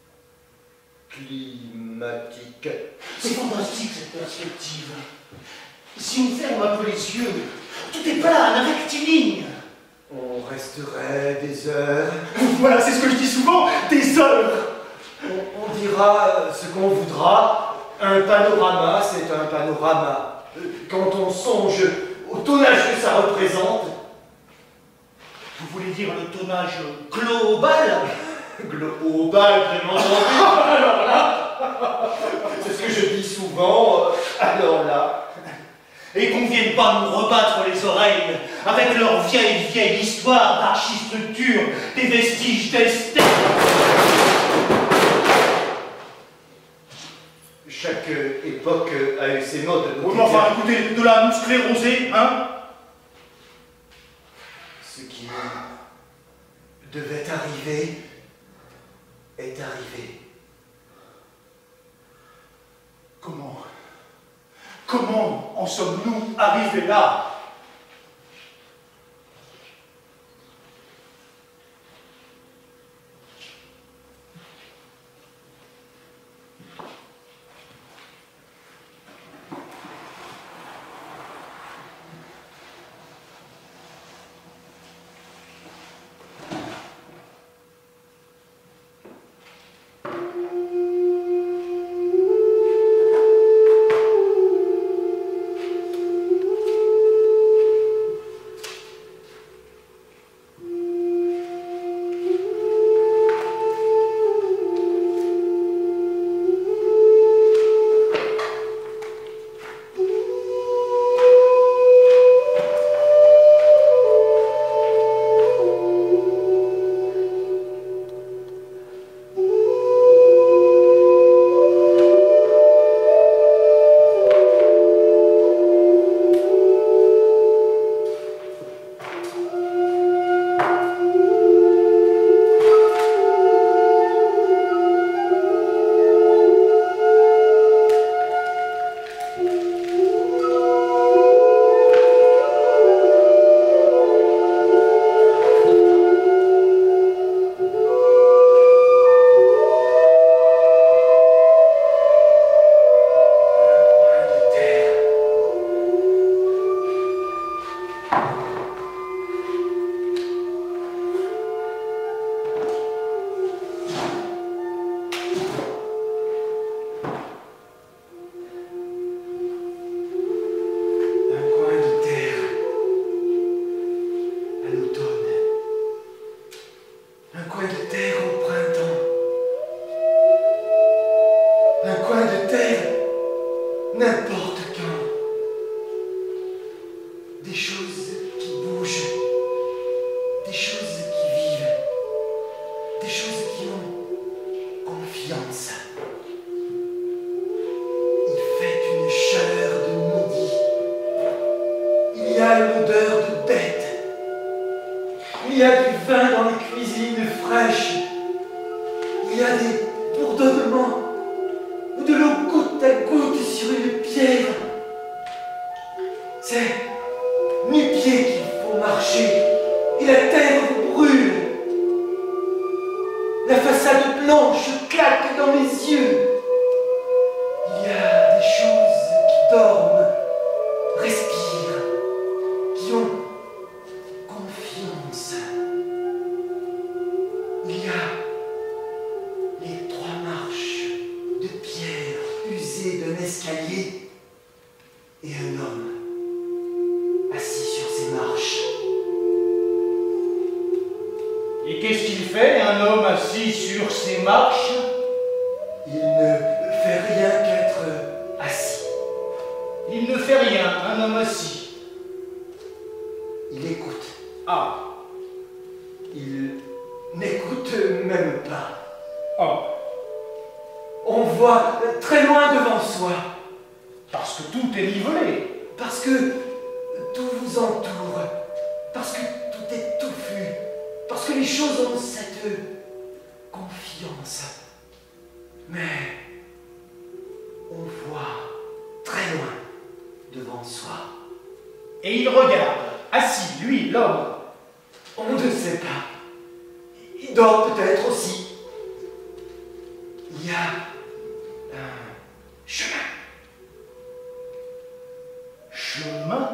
Climatique. C'est fantastique cette perspective. Si on ferme un peu les yeux, tout est plane, rectiligne. On resterait des heures. Voilà, c'est ce que je dis souvent, des heures. On, on dira ce qu'on voudra. Un panorama, c'est un panorama. Quand on songe au tonnage que ça représente. Vous voulez dire le tonnage global? Global, vraiment. Alors là, C'est ce que je dis souvent. Alors là. et qu'on ne vienne pas nous rebattre les oreilles avec leur vieille, vieille histoire d'archistructure, des vestiges d'esthétique. Chaque époque a eu ses modes. Oui, mais enfin, écoutez, de la sclérosée, hein? Ce qui devait arriver est arrivé. Comment? Comment en sommes-nous arrivés là? Il y a du vin dans les cuisines fraîches. Il y a des bourdonnements ou de l'eau goutte à goutte sur une pierre. C'est nu-pied qu'il faut marcher et la terre vous brûle. La façade blanche claque dans les yeux. Il y a des choses qui dorment, respirent, qui ont confiance. Il y a les trois marches de pierre usées d'un escalier et un homme assis sur ces marches. Et qu'est-ce qu'il fait, un homme assis sur ces marches? Il ne fait rien qu'être assis. Il ne fait rien, un homme assis. Il écoute. Ah. Il n'écoute même pas. Oh. On voit très loin devant soi. Parce que tout est nivelé. Parce que tout vous entoure. Parce que tout est touffu. Parce que les choses ont cette confiance. Mais on voit très loin devant soi. Et il regarde, assis, lui, l'homme. On ne sait pas. Il dort peut-être aussi. Il y a un chemin. Chemin?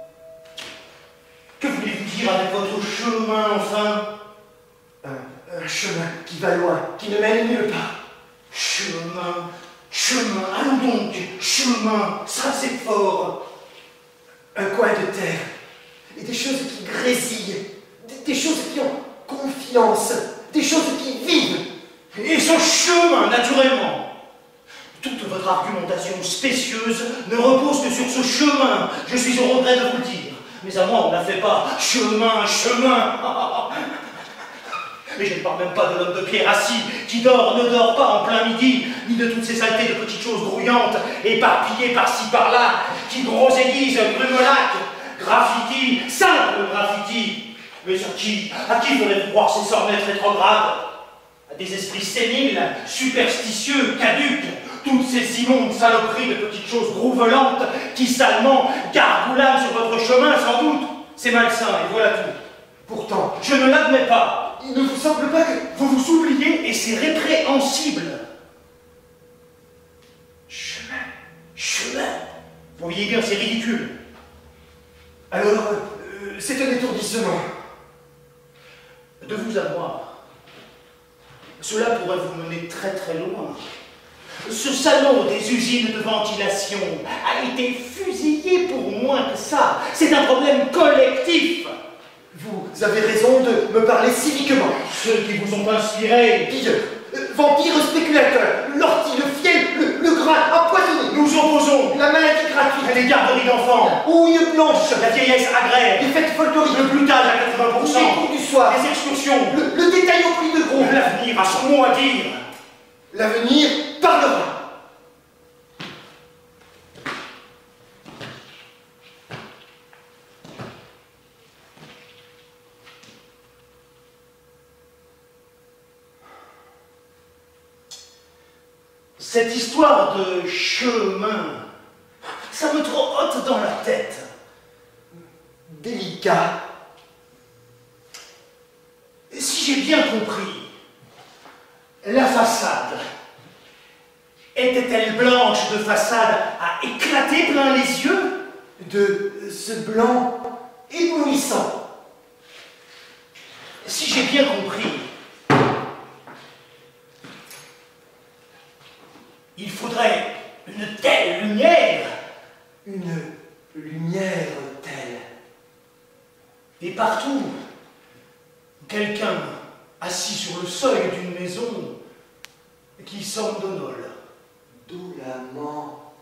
Que voulez-vous dire avec votre chemin, enfin? Un, un chemin qui va loin, qui ne mène nulle part. Chemin, chemin, allons donc, chemin, ça c'est fort. Un coin de terre, et des choses qui grésillent, des, des choses qui ont confiance, des choses qui vivent. Et ce chemin, naturellement. Toute votre argumentation spécieuse ne repose que sur ce chemin. Je suis au regret de vous le dire. Mais à moi, on ne la fait pas. Chemin, chemin. Mais je ne parle même pas de l'homme de pierre assis, qui dort, ne dort pas en plein midi, ni de toutes ces saletés de petites choses grouillantes, éparpillées par-ci par-là, qui groséisent, grumelaquent, graffiti, simple graffiti. Mais sur qui, à qui ferez-vous croire ces sornettes rétrogrades? À des esprits séniles, superstitieux, caduques, toutes ces immondes saloperies de petites choses grouvelantes qui salement gargoulament sur votre chemin, sans doute. C'est malsain, et voilà tout. Pourtant, je ne l'admets pas. Il ne vous semble pas que... Vous vous oubliez et c'est répréhensible. Chemin, chemin. Vous voyez bien, c'est ridicule. Alors, euh, c'est un étourdissement. De vous à moi, cela pourrait vous mener très très loin. Ce salon des usines de ventilation a été fusillé pour moins que ça. C'est un problème collectif. Vous avez raison de me parler civiquement. Ceux qui vous ont inspiré. Pilleurs, euh, vampires spéculateurs, l'ortie, le fiel, le, le grain empoisonné. Nous opposons La maladie gratuite. les garderies d'enfants, Houille blanche. la vieillesse agraire, Les fêtes folkloriques. le blutage à quatre-vingts pour Les cent, coups du soir. les excursions. Le, le détail au prix de gros. L'avenir a son mot à dire. L'avenir parlera. Cette histoire de chemin, ça me trotte dans la tête. Délicat. Si j'ai bien compris, la façade était-elle blanche de façade à éclater plein les yeux? De ce blanc éblouissant. Si j'ai bien compris, il faudrait une telle lumière. Une lumière telle. Et partout, quelqu'un assis sur le seuil d'une maison qui somnole. Dolamment.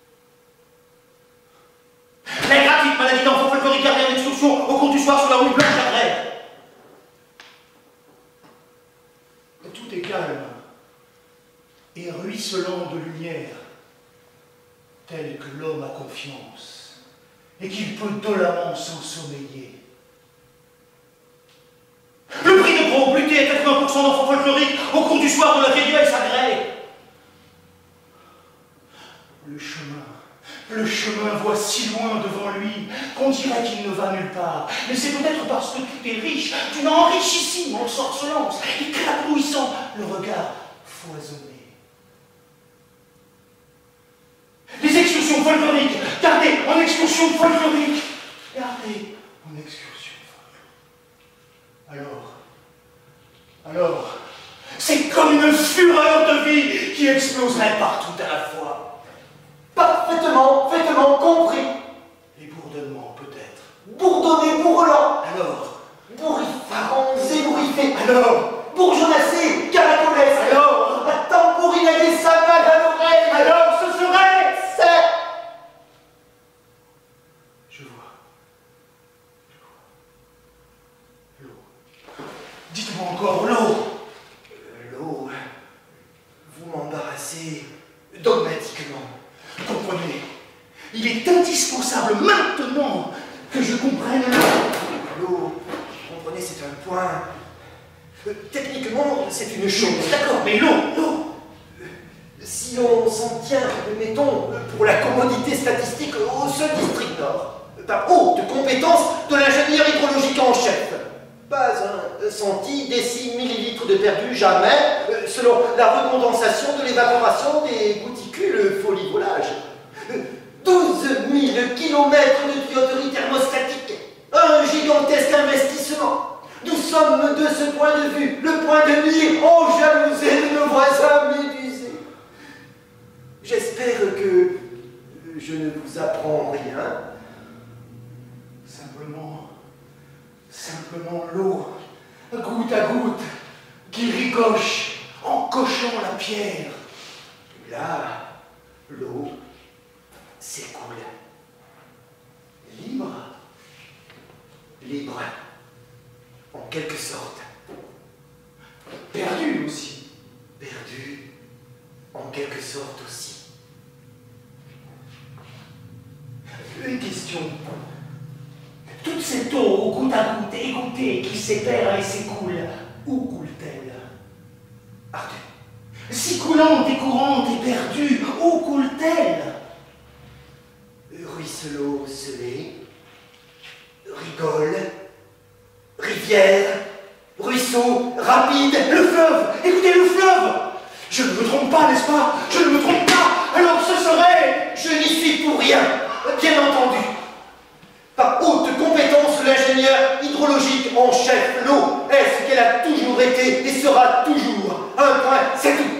La gratuite maladie d'enfant folklorique carrière d'excursion au cours du soir sur la rue blanche à grève. Tout est calme et ruisselant de lumière, tel que l'homme a confiance et qu'il peut dolamment s'ensommeiller. son enfant folklorique au cours du soir de la vieille s'agrée. Le chemin, le chemin voit si loin devant lui qu'on dirait qu'il ne va nulle part. Mais c'est peut-être parce que tout est riche d'une enrichissime ensorcelance, éclabouissant le regard foisonné. Les excursions folkloriques, gardez en excursion folklorique, gardez en excursion folklorique. Alors, alors, c'est comme une fureur de vie qui exploserait partout à la fois. Parfaitement, parfaitement compris. Les bourdonnements, peut-être. Bourdonner, bourrelant. Alors, bourrifarant, ébouriffé. Alors, bourgeonnacé, caracolesque. Alors, à tambourinader sa bague à l'oreille. Alors, ce serait... C'est... Je vois. Je vois. L'eau. Dites-moi encore, l'eau. L'eau, vous m'embarrassez dogmatiquement. Comprenez, il est indispensable maintenant que je comprenne l'eau. Vous comprenez, c'est un point. Euh, techniquement, c'est une chose. D'accord, mais l'eau, l'eau. Euh, si on s'en tient, mettons, pour la commodité statistique, au seul district nord, par haute compétence de l'ingénieur hydrologique en chef. Pas un centi décime millilitres de perdu, jamais, euh, selon la recondensation de l'évaporation des gouticules folivolage. douze mille kilomètres de tuyauterie thermostatique, un gigantesque investissement. Nous sommes de ce point de vue, le point de mire enjalousé de nos voisins médusés. J'espère que je ne vous apprends rien. Simplement, simplement l'eau, goutte à goutte, qui ricoche en cochant la pierre. Et là, l'eau s'écoule. Libre. Libre. En quelque sorte. Perdu aussi. Perdu. En quelque sorte aussi. Une question. Toute cette eau au goutte à goutte égouttée qui s'épère et s'écoule, où coule-t-elle? Arthur. Si coulante et courante et perdue, où coule-t-elle? Ruisselot scellé, rigole, rivière, ruisseau, rapide, le fleuve! Écoutez, le fleuve! Je ne me trompe pas, n'est-ce pas? Je ne me trompe pas! Alors ce serait... Je n'y suis pour rien, bien entendu. Par haute compétence, l'ingénieur hydrologique en chef, l'eau est ce qu'elle a toujours été et sera toujours. Un point, c'est tout.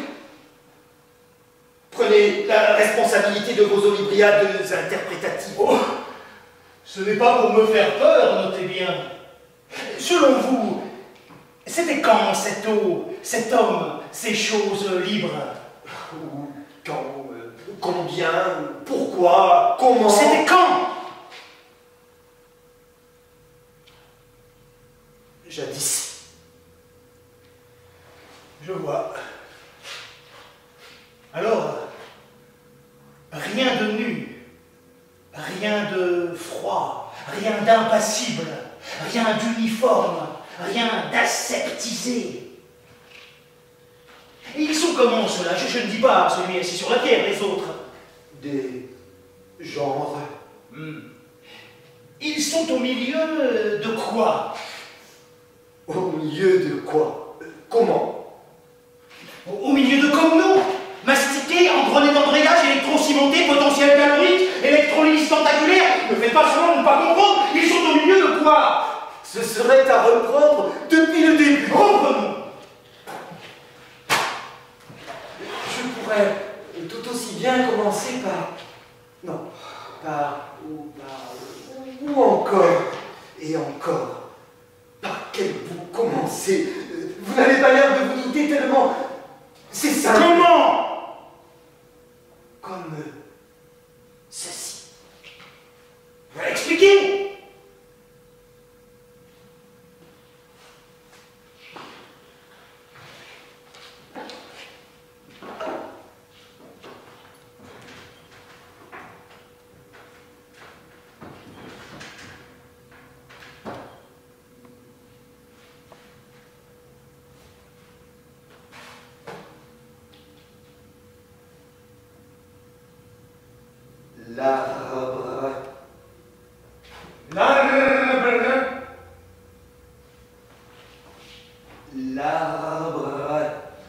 Prenez la responsabilité de vos olibriades interprétatives. Oh, ce n'est pas pour me faire peur, notez bien. Selon vous, c'était quand cette eau, cet homme, ces choses libres? Où, quand, euh, combien, pourquoi, comment? C'était quand? Jadis. Je vois. Alors, rien de nu, rien de froid, rien d'impassible, rien d'uniforme, rien d'aseptisé. Et ils sont comment ceux-là? je, je ne dis pas celui assis sur la pierre, les autres. Des genres. Hmm. Ils sont au milieu de quoi? Au milieu de quoi? Comment? Au, au milieu de comme nous, mastiqués, engrenés d'embrayage, électro-cimentés, potentiel calorique, électrolyse tentaculaire. Ne faites pas seulement de ne pas comprendre, ils sont au milieu de quoi? Ce serait à reprendre depuis le début. Reprenons. Je pourrais tout aussi bien commencer par... Non, par... Ou par... Ou encore, et encore. Par quel bout commencer? Vous n'avez pas l'air de vous douter tellement... C'est simple. Comment? Comme... ceci. Expliquez. L'arbre. L'arbre. L'arbre.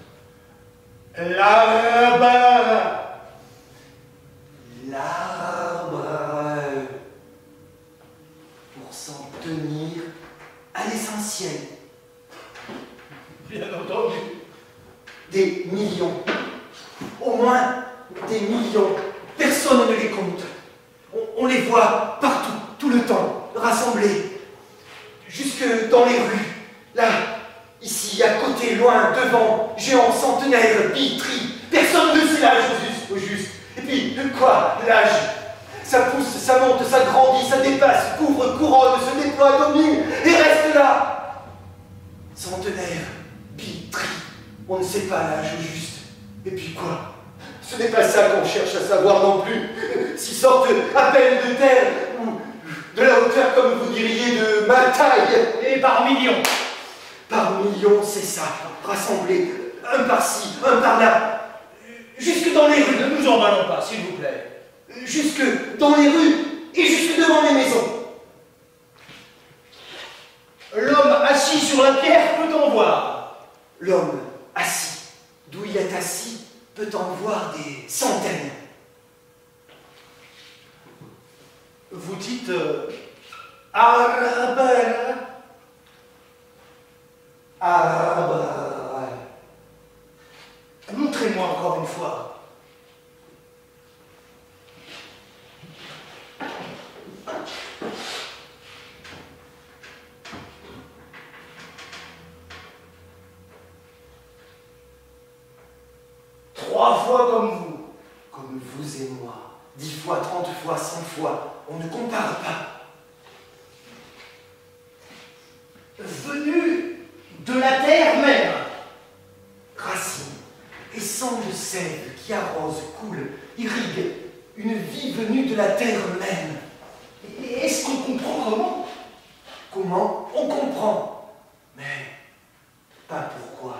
L'arbre. L'arbre. Pour s'en tenir à l'essentiel. Bien entendu. Des millions. Au moins des millions. Personne ne les compte. On, on les voit partout, tout le temps, rassemblés. Jusque dans les rues. Là, ici, à côté, loin, devant, géant, centenaire, bitri. Personne ne sait l'âge au juste, au juste. Et puis, de quoi, l'âge? Ça pousse, ça monte, ça grandit, ça dépasse, couvre, couronne, se déploie, domine, et reste là. Centenaire, bitri. On ne sait pas l'âge au juste. Et puis quoi? Ce n'est pas ça qu'on cherche à savoir non plus. S'ils sortent à peine de terre, ou de la hauteur, comme vous diriez, de ma taille. Et par millions. Par millions, c'est ça. Rassemblés, un par-ci, un par-là. Jusque dans les rues. Ne nous emballons pas, s'il vous plaît. Jusque dans les rues et jusque devant les maisons. L'homme assis sur la pierre peut en voir. L'homme assis, d'où il est assis, peut en voir des centaines. Vous dites euh, arbre. Arbre. Montrez-moi encore une fois. Trois fois comme vous. Comme vous et moi. Dix fois, trente fois, cent fois. On ne compare pas. Venu de la terre même. Racines et sang de sève qui arrose, coule, irrigue. Une vie venue de la terre même. Et est-ce qu'on comprend comment? Comment? On comprend. Mais pas pourquoi.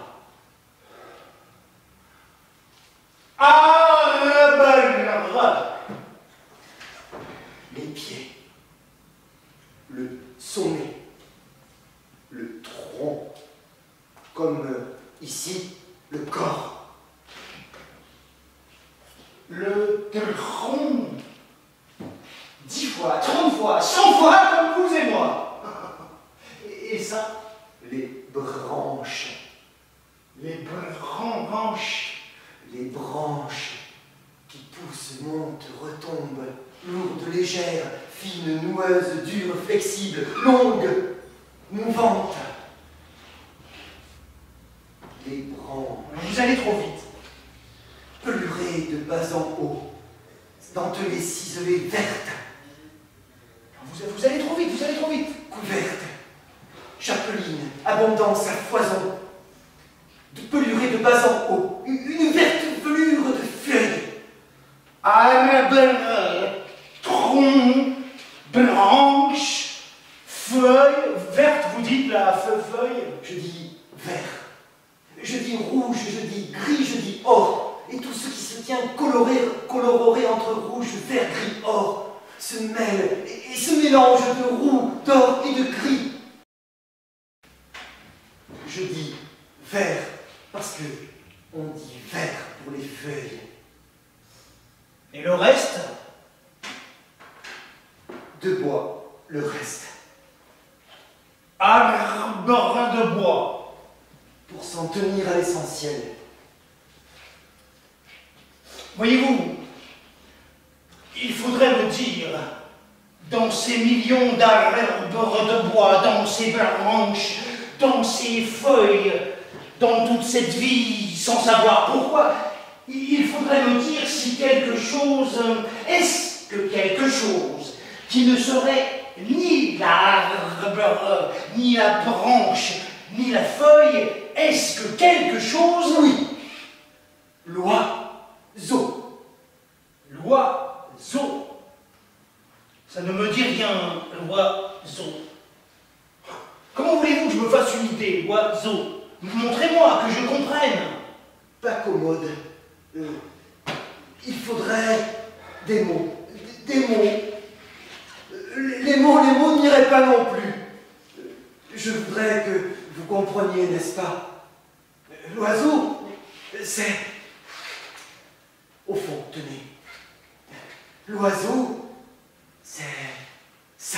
Arbre. Les pieds, le sommet, le tronc, comme euh, ici, le corps. Le tronc. Dix fois, trente fois, cent fois comme vous et moi. Et, et ça? Les branches. Les branches. Les branches qui poussent, montent, retombent, lourdes, légères, fines, noueuses, dures, flexibles, longues, mouvantes. Les branches. Vous allez trop vite. Pelurées de bas en haut, dentelées, ciselées, vertes. Vous, vous allez trop vite, vous allez trop vite. Couvertes, chapelines, abondance à foison, de pelurées de bas en haut, une, une verte velure de feuilles. Arbre, tronc, branche, feuille, verte, vous dites la feuille. Je dis vert, je dis rouge, je dis gris, je dis or, et tout ce qui se tient coloré, coloré entre rouge, vert, gris, or, se mêle et, et se mélange de roux, d'or et de gris. Je dis vert parce que on dit vert pour les feuilles. Et le reste? De bois, le reste. Arbre de bois. Pour s'en tenir à l'essentiel. Voyez-vous, il faudrait me dire, dans ces millions d'arbres de bois, dans ces branches, dans ces feuilles, dans toute cette vie, sans savoir pourquoi, il faudrait me dire si quelque chose, est-ce que quelque chose qui ne serait ni l'arbre, ni la branche, ni la feuille, est-ce que quelque chose, oui, l'oiseau. L'oiseau. Ça ne me dit rien, l'oiseau. Comment voulez-vous que je me fasse une idée, l'oiseau? Montrez-moi, que je comprenne. Pas commode. Euh, il faudrait des mots, des mots. Les mots, les mots n'iraient pas non plus. Je voudrais que vous compreniez, n'est-ce pas? L'oiseau, c'est... Au fond, tenez. L'oiseau, c'est ça.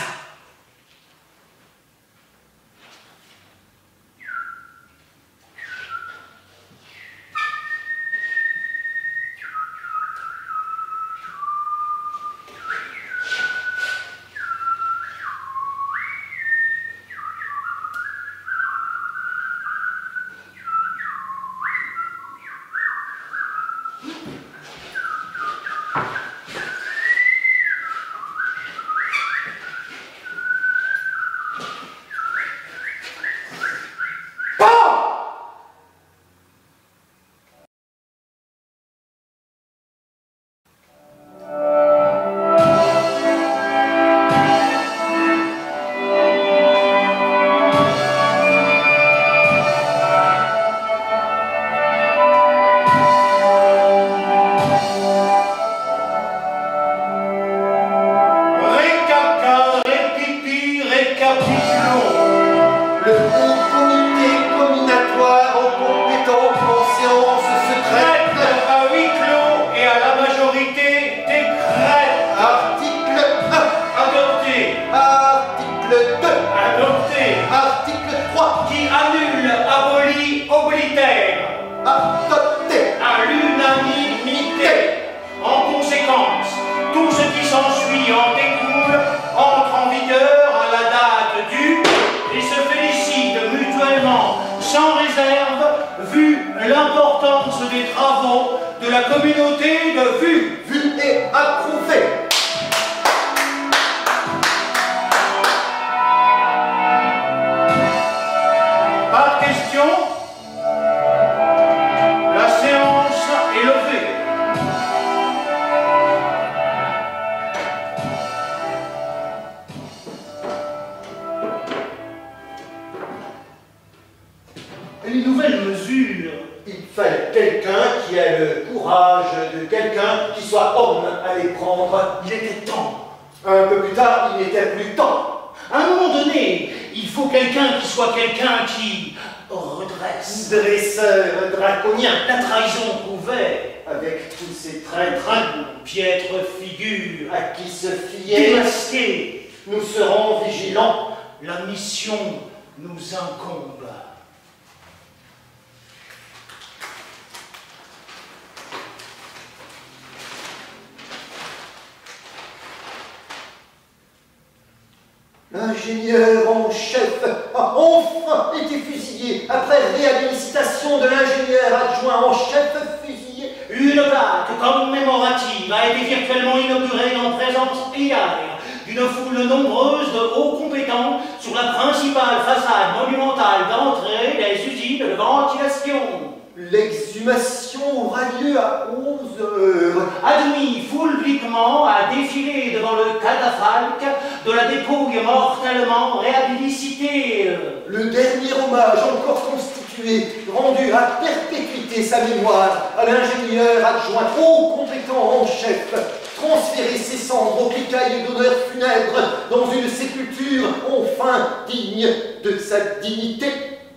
L'ingénieur en chef a enfin été fusillé après réhabilitation de l'ingénieur adjoint en chef fusillé. Une plaque commémorative a été virtuellement inaugurée en présence hier d'une foule nombreuse de hauts compétents sur la principale façade monumentale d'entrée des usines de ventilation. L'exhumation aura lieu à onze heures. Admis publiquement à défiler devant le catafalque de la dépouille mortellement réhabilitée. Le dernier hommage encore constitué, rendu à perpétuité sa mémoire à l'ingénieur adjoint haut compétent en chef, transférer ses cendres au cliquaille d'honneur funèbre dans une sépulture enfin digne de sa dignité.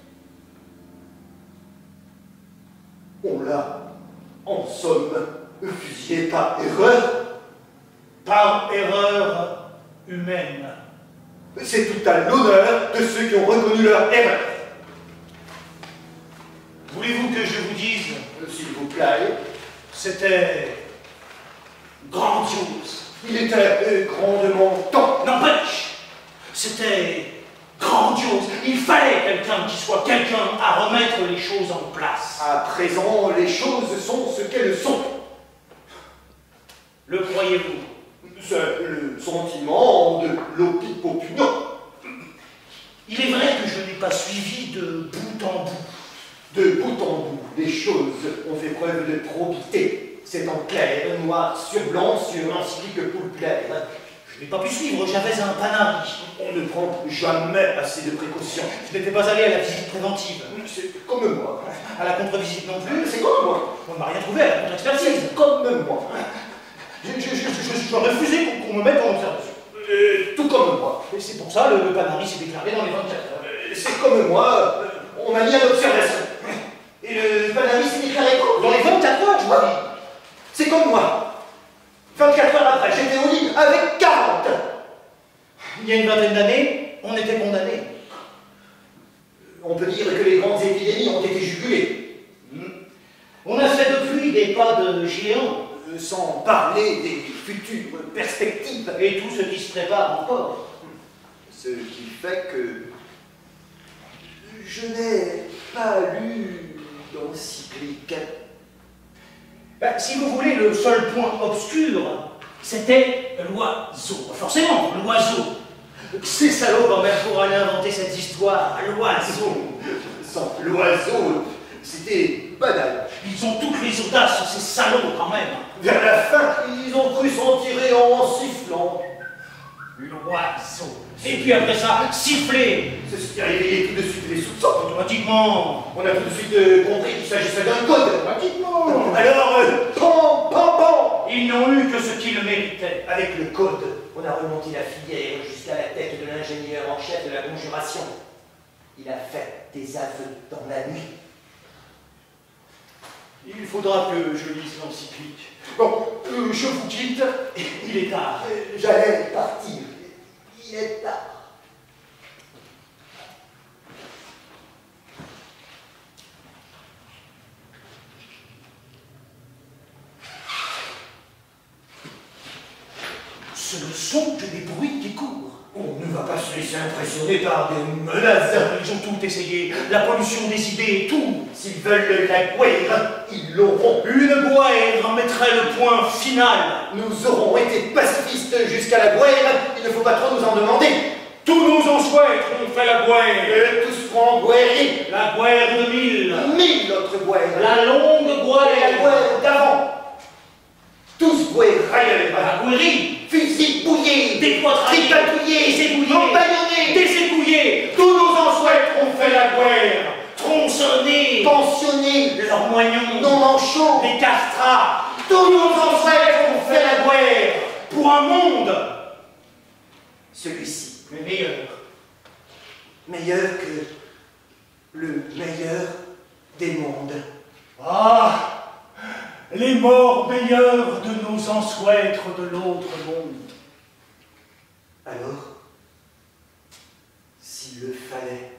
On l'a, en somme, fusillé par erreur. Par erreur humaine. C'est tout à l'honneur de ceux qui ont reconnu leur erreur. Voulez-vous que je vous dise, s'il vous plaît, c'était grandiose. Il était euh, grandement temps. N'empêche, c'était grandiose. Il fallait quelqu'un qui soit quelqu'un à remettre les choses en place. À présent, les choses sont ce qu'elles sont. Le croyez-vous? C'est le sentiment de l'opinion. Il est vrai que je n'ai pas suivi de bout en bout. De bout en bout, les choses ont fait preuve de probité. C'est en clair, noir sur blanc, sur ainsi que pour le plaire. Je n'ai pas pu suivre, j'avais un panari. On ne prend jamais assez de précautions. Je n'étais pas allé à la visite préventive. C'est comme moi. À la contre-visite non plus. C'est comme moi. On ne m'a rien trouvé à la contre-expertise. C'est comme moi. Je refusais qu'on me mette en observation. Euh, tout comme moi. Et c'est pour ça le, le Panari s'est déclaré dans les vingt-quatre heures. Euh, c'est comme moi, euh, on m'a mis à l'observation. Et le Panari s'est déclaré quand? Dans les vingt-quatre heures, je vous dis. C'est comme moi. vingt-quatre heures après, j'étais au lit avec quarante. Il y a une vingtaine d'années, on était condamnés. On peut dire que les grandes épidémies ont été jugulées. Hmm. On a fait depuis des pas de géants. Euh, sans parler des futures perspectives. Et tout ce qui se prépare encore. Ce qui fait que je n'ai pas lu d'encyclique. Ben, si vous voulez, le seul point obscur, c'était l'oiseau. Forcément, l'oiseau. Ces salauds, quand même, pour aller inventer cette histoire, l'oiseau. Sans l'oiseau, c'était banal. Ils ont toutes les audaces, ces salauds, quand même. Vers la fin, ils ont cru s'en tirer en sifflant. L'oiseau. Et puis après ça, siffler. C'est ce qui a réveillé tout de suite les soupçons. Automatiquement. On a tout de suite euh, compris qu'il s'agissait d'un code. Automatiquement. Alors, euh, pam, pam, pam. Ils n'ont eu que ce qu'ils méritaient. Avec le code, on a remonté la filière jusqu'à la tête de l'ingénieur en chef de la conjuration. Il a fait des aveux dans la nuit. Il faudra que je lise l'encyclique. Bon, euh, je vous quitte. Il est tard. Euh, J'allais partir. Il est tard. Ce ne sont que des bruits qui courent. On ne va pas se laisser impressionner par des menaces. Ils ont tout essayé. La pollution des idées, tout. S'ils veulent la guerre, ils l'auront. Une guerre mettrait le point final. Nous aurons été pacifistes jusqu'à la guerre. Il ne faut pas trop nous en demander. Tous nos en souhaitent, on fait la guerre. Et tous seront guerriers. La guerre de mille. Mille autres guerres. La longue Et la guerre. guerre d'avant. Tous guerriers. La guerrie. Fusils bouillés. Dépoitraillés. Tripatouillés. Désébouillés. Empaillonnés. Désébouillés. Tous nos en souhaitent, on fait la guerre. Tronçonnés. Pensionnés. Leurs moignons. Non manchots. Les castrats. Tous nos en souhaitent, On fait la guerre. Pour un monde. Celui-ci. Mais meilleur. Meilleur que le meilleur des mondes. Ah, les morts meilleurs de nos ancêtres de l'autre monde. Alors, s'il le fallait,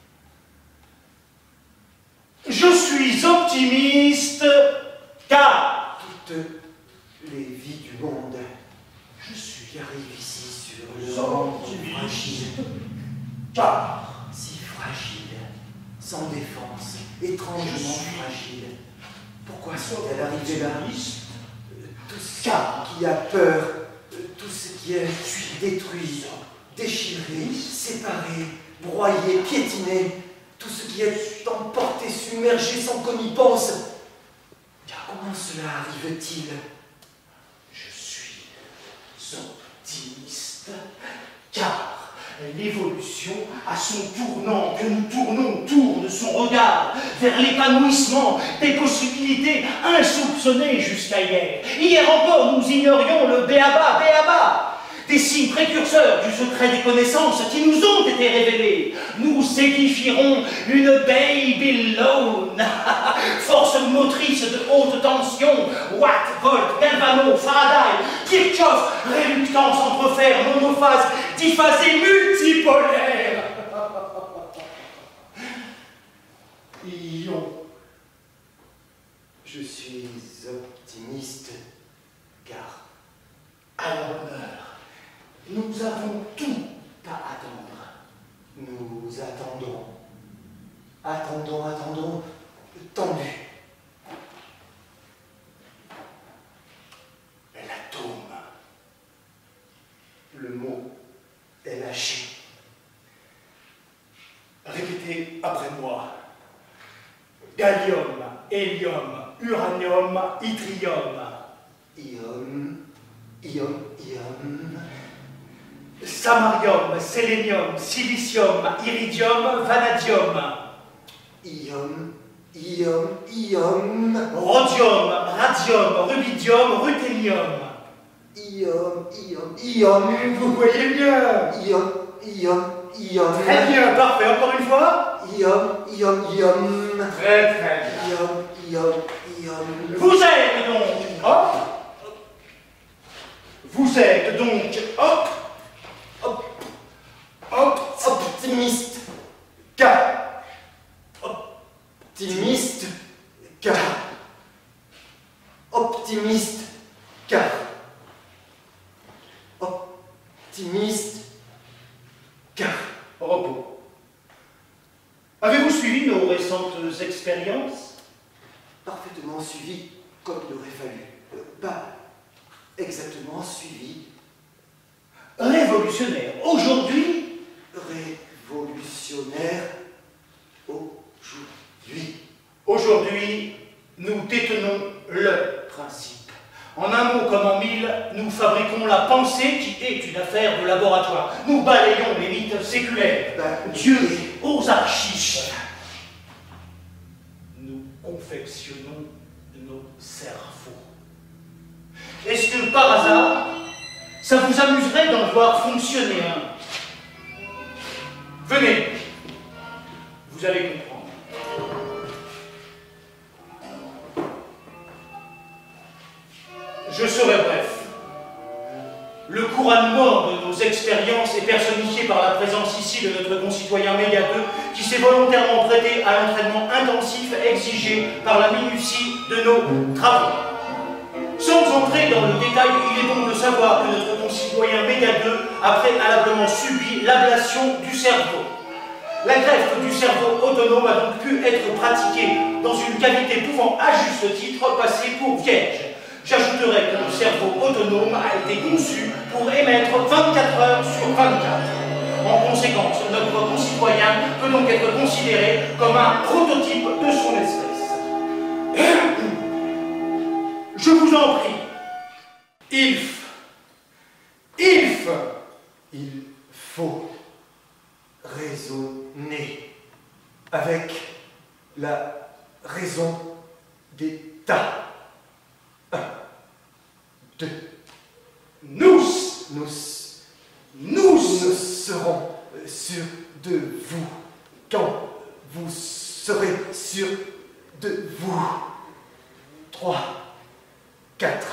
Je suis optimiste, car toutes les vies du monde, je suis arrivé ici sur le monde fragile, car si fragile, sans défense, étrangement fragile. Pourquoi sont-elles arrivées là? Tout ce qui a peur, tout ce qui est détruit, déchiré, séparé, broyé, piétiné, tout ce qui est emporté, submergé sans qu'on y pense. Comment cela arrive-t-il? je suis optimiste, car l'évolution a son tournant que nous tournons autour de son regard vers l'épanouissement des possibilités insoupçonnées jusqu'à hier. Hier encore, nous ignorions le béaba, béaba, des signes précurseurs du secret des connaissances qui nous ont été révélés. Nous édifierons une Babylone, force motrice de haute tension, Watt, Volt, Galvano, Faraday, Kirchhoff, réluctance entre fer, monophase, diphase et multipolaire. Ion. Je suis optimiste, car À l'honneur. Nous avons tout à attendre. nous attendons, attendons, attendons, tendu. L'atome. Le mot est lâché. Répétez après moi. Gallium, hélium, uranium, yttrium. Ion, ion, ion. Samarium, sélénium, silicium, iridium, vanadium. Ion, ion, ion. Rhodium, radium, rubidium, ruthénium. Iom, iom, iom. Vous voyez bien. Iom, iom, iom. Très bien, parfait. Encore une fois. Iom, iom, iom. Très, très bien. Iom, iom, iom. Vous êtes donc, hop. Vous êtes donc, hop, hop, hop, Optimiste. K. Optimiste. Car. Optimiste. Car. Optimiste. Car. Repos. Avez-vous suivi nos récentes expériences? Parfaitement suivi, comme il aurait fallu. Euh, pas exactement suivi. Révolutionnaire. Aujourd'hui, Révolutionnaire. Aujourd'hui. aujourd'hui, nous détenons le principe. En un mot comme en mille, nous fabriquons la pensée qui est une affaire de laboratoire. Nous balayons les mythes séculaires. Bah, Dieu aux archives. Nous confectionnons nos cerveaux. Est-ce que par hasard, ça vous amuserait d'en voir fonctionner un? Venez, vous allez comprendre. Je serai bref. Le couronnement de nos expériences est personnifié par la présence ici de notre concitoyen Méga deux qui s'est volontairement prêté à l'entraînement intensif exigé par la minutie de nos travaux. Sans entrer dans le détail, il est bon de savoir que notre concitoyen Méga deux a préalablement subi l'ablation du cerveau. La greffe du cerveau autonome a donc pu être pratiquée dans une cavité pouvant à juste titre passer pour vierge. J'ajouterai que le cerveau autonome a été conçu pour émettre vingt-quatre heures sur vingt-quatre. En conséquence, notre concitoyen peut donc être considéré comme un prototype de son espèce. Je vous en prie, Ilf, Ilf, Il faut raisonner avec la raison des tas. Un, deux, nous, nous, nous, nous serons sûrs de vous quand vous serez sûrs de vous. Trois, quatre.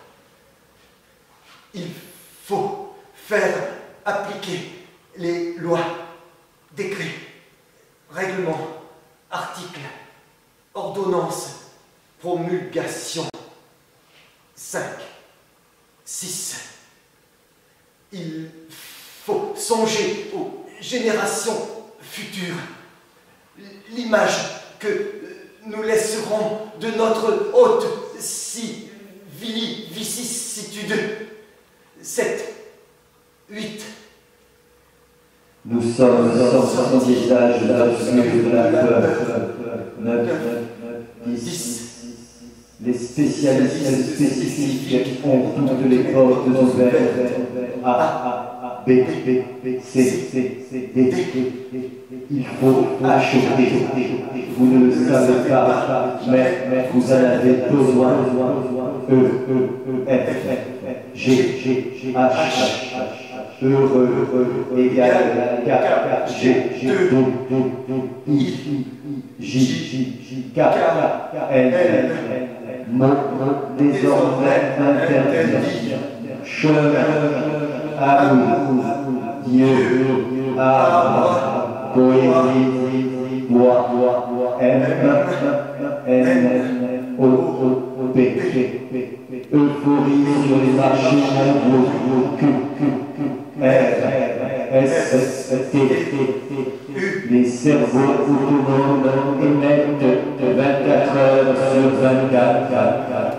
Il faut faire appliquer les lois, décrets, règlements, articles, ordonnances, promulgations. Cinq, six. Il faut songer aux générations futures. L'image que nous laisserons de notre haute vicissitude. Sept, huit. Nous sommes sans visage de l'absolu de la peur. Neuf, dix. Les spécialistes spécifiques ont toutes les portes ouvertes. A, A, B, B, C, C, D, D. Il faut acheter. Vous ne le savez pas, mais vous en avez besoin. E, E, F, G, G, H, heureux, égal, K, G, G, I, J, J, K, L, L. Mot désormais interdit. Chemin, amour, Dieu, arbre, poésie, bois, M, N, O, O, P, P, euphorie sur les marchés mondiaux, Q, Q, R, S, T, les cerveaux autonomes émettent vingt-quatre heures sur vingt-quatre.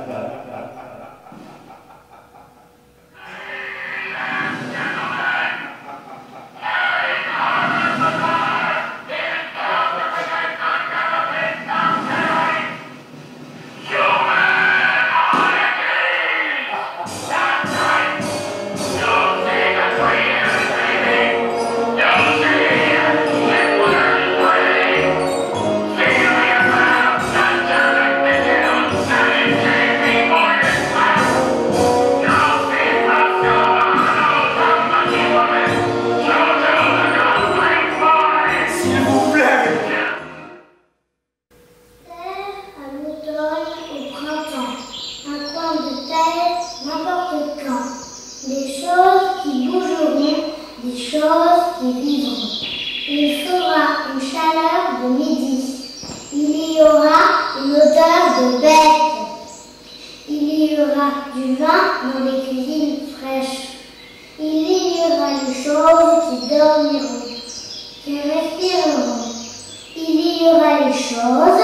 Don't chose